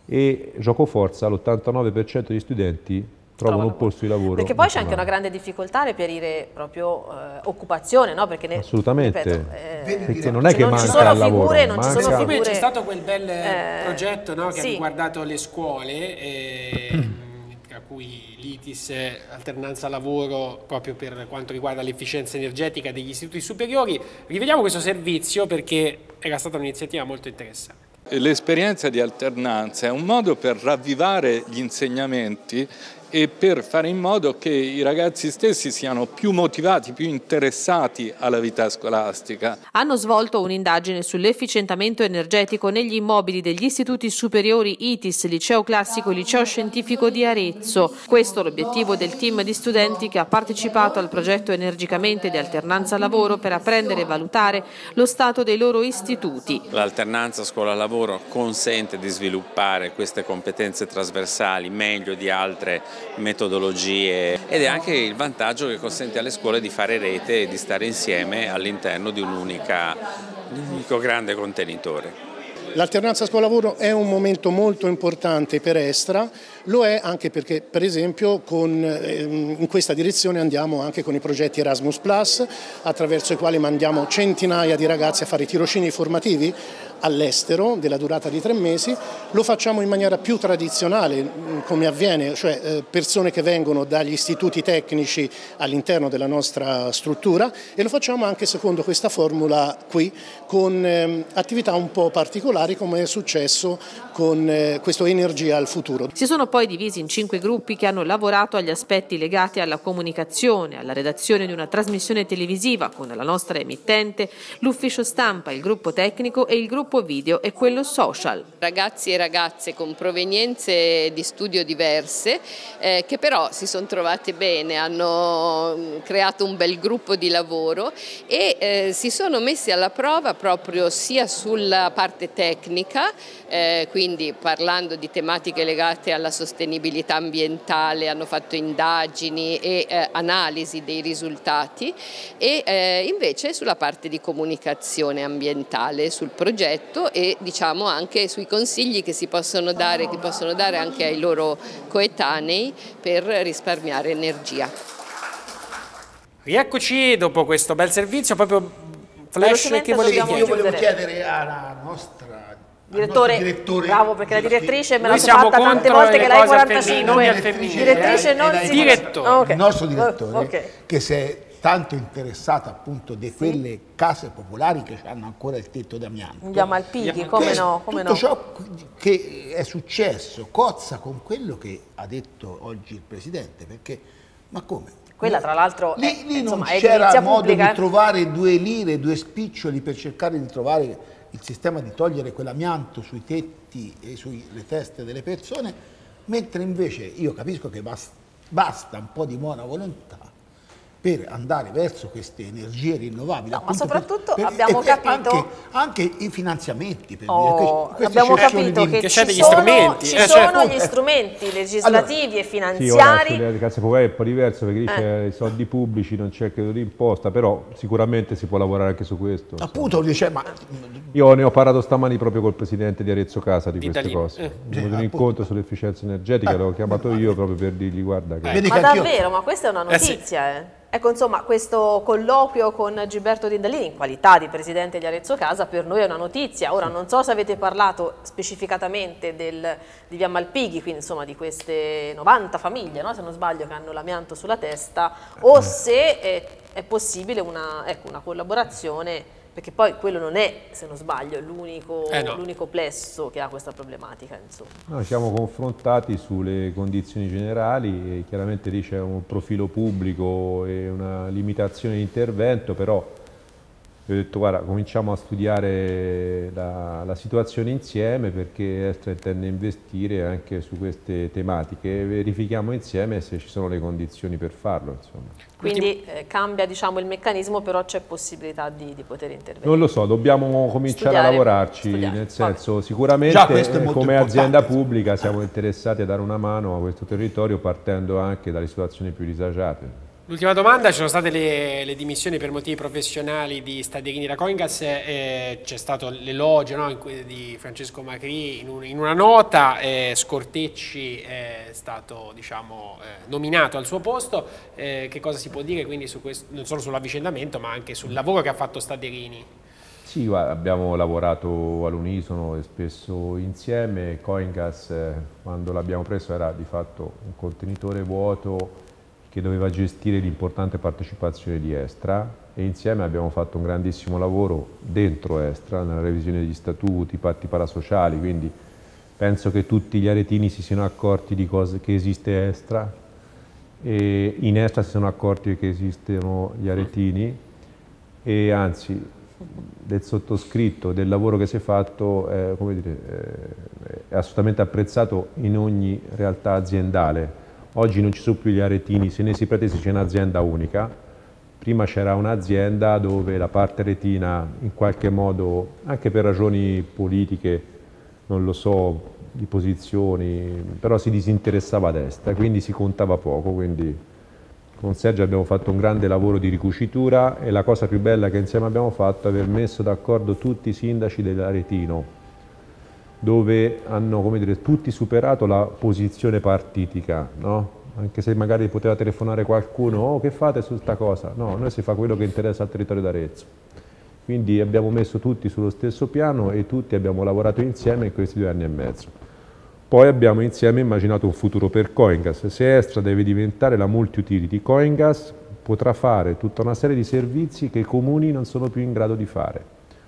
e giocoforza l'ottantanove per cento degli studenti trovano un posto di lavoro. Perché poi c'è anche una grande difficoltà a reperire proprio eh, occupazione, no? Perché ne, assolutamente, ripeto, eh, perché non è che non manca il lavoro. Figure, non manca... ci sono figure. C'è stato quel bel eh, progetto, no, che sì. ha riguardato le scuole, eh, a cui l'I T I S, alternanza lavoro, proprio per quanto riguarda l'efficienza energetica degli istituti superiori. Rivediamo questo servizio perché era stata un'iniziativa molto interessante. L'esperienza di alternanza è un modo per ravvivare gli insegnamenti e per fare in modo che i ragazzi stessi siano più motivati, più interessati alla vita scolastica. Hanno svolto un'indagine sull'efficientamento energetico negli immobili degli istituti superiori I T I S, Liceo Classico e Liceo Scientifico di Arezzo. Questo è l'obiettivo del team di studenti che ha partecipato al progetto Energicamente di alternanza lavoro per apprendere e valutare lo stato dei loro istituti. L'alternanza scuola-lavoro consente di sviluppare queste competenze trasversali meglio di altre metodologie ed è anche il vantaggio che consente alle scuole di fare rete e di stare insieme all'interno di un unico grande contenitore. L'alternanza scuola-lavoro è un momento molto importante per Estra, lo è anche perché per esempio con, in questa direzione andiamo anche con i progetti Erasmus Plus, attraverso i quali mandiamo centinaia di ragazzi a fare tirocini formativi all'estero della durata di tre mesi, lo facciamo in maniera più tradizionale come avviene, cioè persone che vengono dagli istituti tecnici all'interno della nostra struttura e lo facciamo anche secondo questa formula qui con attività un po' particolari come è successo con questo Energia al futuro. Si sono poi divisi in cinque gruppi che hanno lavorato agli aspetti legati alla comunicazione, alla redazione di una trasmissione televisiva con la nostra emittente, l'ufficio stampa, il gruppo tecnico e il gruppo video e quello social. Ragazzi e ragazze con provenienze di studio diverse eh, che però si sono trovate bene, hanno creato un bel gruppo di lavoro e eh, si sono messi alla prova proprio sia sulla parte tecnica, eh, quindi parlando di tematiche legate alla sostenibilità ambientale, hanno fatto indagini e eh, analisi dei risultati e eh, invece sulla parte di comunicazione ambientale, sul progetto e diciamo anche sui consigli che si possono dare, che possono dare anche ai loro coetanei per risparmiare energia. Rieccoci dopo questo bel servizio, proprio flash che volevi chiedere. Io volevo chiedere alla nostra Direttore, direttore, bravo, perché la direttrice me l'ha Noi siamo fatta tante contro volte le che lei cose al quarantacinque. femminile, non al femminile. Direttrice non Eh, si direttore. Oh, okay. Il nostro direttore, Okay. che si è tanto interessato appunto di quelle case popolari che hanno ancora il tetto d'amianto. Gli Amalpighi, come Questo- no, come tutto no. ciò che è successo cozza con quello che ha detto oggi il Presidente, perché, ma come? Quella tra l'altro Lì, è, lì insomma, non è c'era edilizia modo pubblica, di eh. trovare due lire, due spiccioli per cercare di trovare il sistema di togliere quell'amianto sui tetti e sulle teste delle persone, mentre invece io capisco che basta, basta un po' di buona volontà per andare verso queste energie rinnovabili. No, ma appunto soprattutto per- abbiamo e- e capito- Anche, anche i finanziamenti. Per Oh, dire, que- queste abbiamo cessioni capito di- che Che ci c'è degli sono, strumenti, ci eh, sono certo. gli strumenti legislativi e Sì, ora finanziari. sulle case popolari è un po' diverso perché lì Eh. c'è i soldi pubblici, non c'è il credito d'imposta, però sicuramente si può lavorare anche su questo. insomma. Appunto, dice, ma Io ne ho parlato stamani proprio col presidente di Arezzo Casa di Di queste Dalì. cose. Eh. Ho avuto Sì, un appunto. incontro sull'efficienza energetica, l'avevo chiamato io proprio per dirgli guarda che... vedi Ma che anch'io- davvero, ma questa è una Eh sì. notizia, eh? Ecco, insomma, questo colloquio con Gilberto Dindalini in qualità di presidente di Arezzo Casa per noi è una notizia. Ora, non so se avete parlato specificatamente del, di via Malpighi, quindi insomma di queste novanta famiglie, no? Se non sbaglio, che hanno l'amianto sulla testa, o se è, è possibile una, ecco, una collaborazione, perché poi quello non è, se non sbaglio, l'unico Eh no. l'unico plesso che ha questa problematica, insomma. No, siamo confrontati sulle condizioni generali e chiaramente lì c'è un profilo pubblico e una limitazione di intervento, però ho detto guarda cominciamo a studiare la, la situazione insieme perché Estra intende investire anche su queste tematiche e verifichiamo insieme se ci sono le condizioni per farlo. Insomma. Quindi eh, cambia, diciamo, il meccanismo, però c'è possibilità di, di poter intervenire. Non lo so, dobbiamo cominciare Studiare, a lavorarci, studiare, nel vabbè. senso Già sicuramente questo è eh, molto come importante, azienda insomma. pubblica siamo interessati a dare una mano a questo territorio partendo anche dalle situazioni più disagiate. L'ultima domanda, ci sono state le, le dimissioni per motivi professionali di Staderini da Coingas, eh, c'è stato l'elogio, no, in cui- di Francesco Macri in, un- in una nota, eh, Scortecci è stato diciamo, eh, nominato al suo posto, eh, che cosa si può dire quindi su questo, non solo sull'avvicendamento ma anche sul lavoro che ha fatto Staderini? Sì, guarda, abbiamo lavorato all'unisono e spesso insieme. Coingas, eh, quando l'abbiamo preso, era di fatto un contenitore vuoto che doveva gestire l'importante partecipazione di Estra e insieme abbiamo fatto un grandissimo lavoro dentro Estra, nella revisione degli statuti, patti parasociali, quindi penso che tutti gli aretini si siano accorti di cose, che esiste Estra e in Estra si sono accorti che esistono gli aretini e anzi del sottoscritto, del lavoro che si è fatto, eh, come dire, eh, è assolutamente apprezzato in ogni realtà aziendale. Oggi non ci sono più gli aretini, se ne si pretese c'è un'azienda unica. Prima c'era un'azienda dove la parte aretina in qualche modo, anche per ragioni politiche, non lo so, di posizioni, però si disinteressava a destra, quindi si contava poco. Quindi con Sergio abbiamo fatto un grande lavoro di ricucitura e la cosa più bella che insieme abbiamo fatto è aver messo d'accordo tutti i sindaci dell'Aretino, dove hanno, come dire, tutti superato la posizione partitica, no? Anche se magari poteva telefonare qualcuno, oh che fate su sta cosa? No, noi si fa quello che interessa al territorio d'Arezzo. Quindi abbiamo messo tutti sullo stesso piano e tutti abbiamo lavorato insieme in questi due anni e mezzo. Poi abbiamo insieme immaginato un futuro per Coingas. Se Estra deve diventare la multi-utility, Coingas potrà fare tutta una serie di servizi che i comuni non sono più in grado di fare.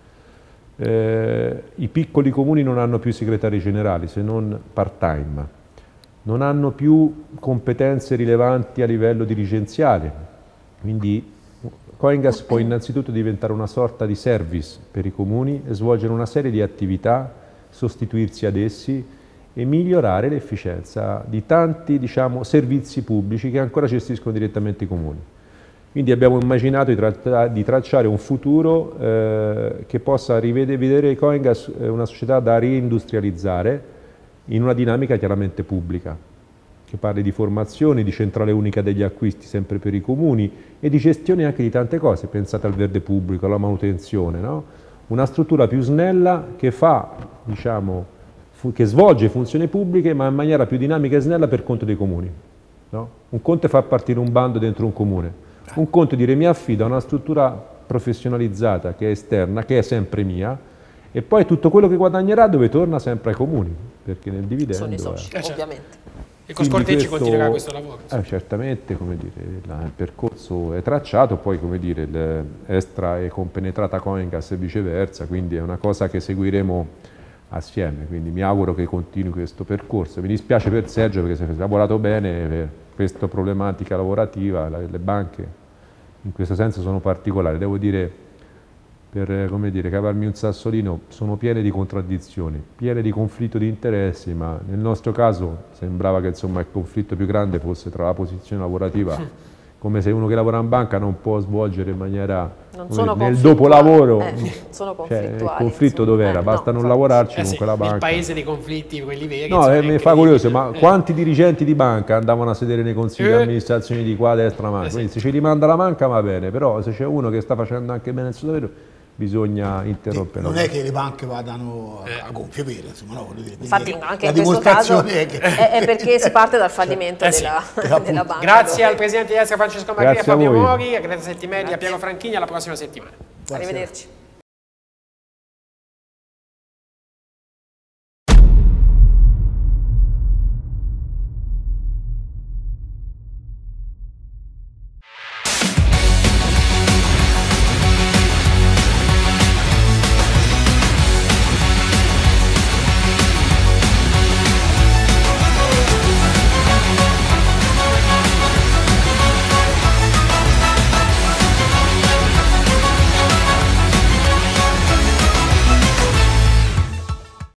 Eh, I piccoli comuni non hanno più segretari generali se non part-time, non hanno più competenze rilevanti a livello dirigenziale, quindi Coingas può innanzitutto diventare una sorta di service per i comuni e svolgere una serie di attività, sostituirsi ad essi e migliorare l'efficienza di tanti, diciamo, servizi pubblici che ancora gestiscono direttamente i comuni. Quindi abbiamo immaginato di, tratta, di tracciare un futuro eh, che possa rivedere Coingas una società da reindustrializzare in una dinamica chiaramente pubblica, che parli di formazione, di centrale unica degli acquisti sempre per i comuni e di gestione anche di tante cose, pensate al verde pubblico, alla manutenzione, no? Una struttura più snella che fa, diciamo, che svolge funzioni pubbliche ma in maniera più dinamica e snella per conto dei comuni. No? Un conto è far partire un bando dentro un comune, un conto è dire mi affido a una struttura professionalizzata che è esterna, che è sempre mia E poi tutto quello che guadagnerà dove torna sempre ai comuni, perché nel dividendo... Sono i soci, eh, certo. ovviamente. E con Scorteggi continuerà questo lavoro? Eh, certamente, come dire, la, il percorso è tracciato, poi come dire, Estra è compenetrata Coingas e viceversa, quindi è una cosa che seguiremo assieme, quindi mi auguro che continui questo percorso. Mi dispiace per Sergio perché si è lavorato bene per questa problematica lavorativa, la, le banche in questo senso sono particolari, devo dire, per come dire, cavarmi un sassolino, sono piene di contraddizioni, piene di conflitto di interessi, ma nel nostro caso sembrava che insomma, il conflitto più grande fosse tra la posizione lavorativa, come se uno che lavora in banca non può svolgere in maniera dire, nel dopolavoro, eh, sono cioè, il conflitto dov'era, eh, basta no, non lavorarci eh, comunque sì, la banca. Il paese dei conflitti, quelli veri. No, eh, mi fa curioso, ma eh. quanti dirigenti di banca andavano a sedere nei consigli di eh. amministrazione di qua, destra, manca? Eh, Quindi sì. se ci rimanda la banca va bene, però se c'è uno che sta facendo anche bene il suo lavoro, bisogna interrompere. Non è che le banche vadano a, a gonfie vele, insomma, no, dire, infatti anche in questo caso è, che... è, è perché si parte dal fallimento eh sì, della, della banca. Grazie dove... al Presidente di Estra Francesco Magri, a Fabio Mori, a Greta Settimelli, a Piero Franchini, alla prossima settimana. Arrivederci.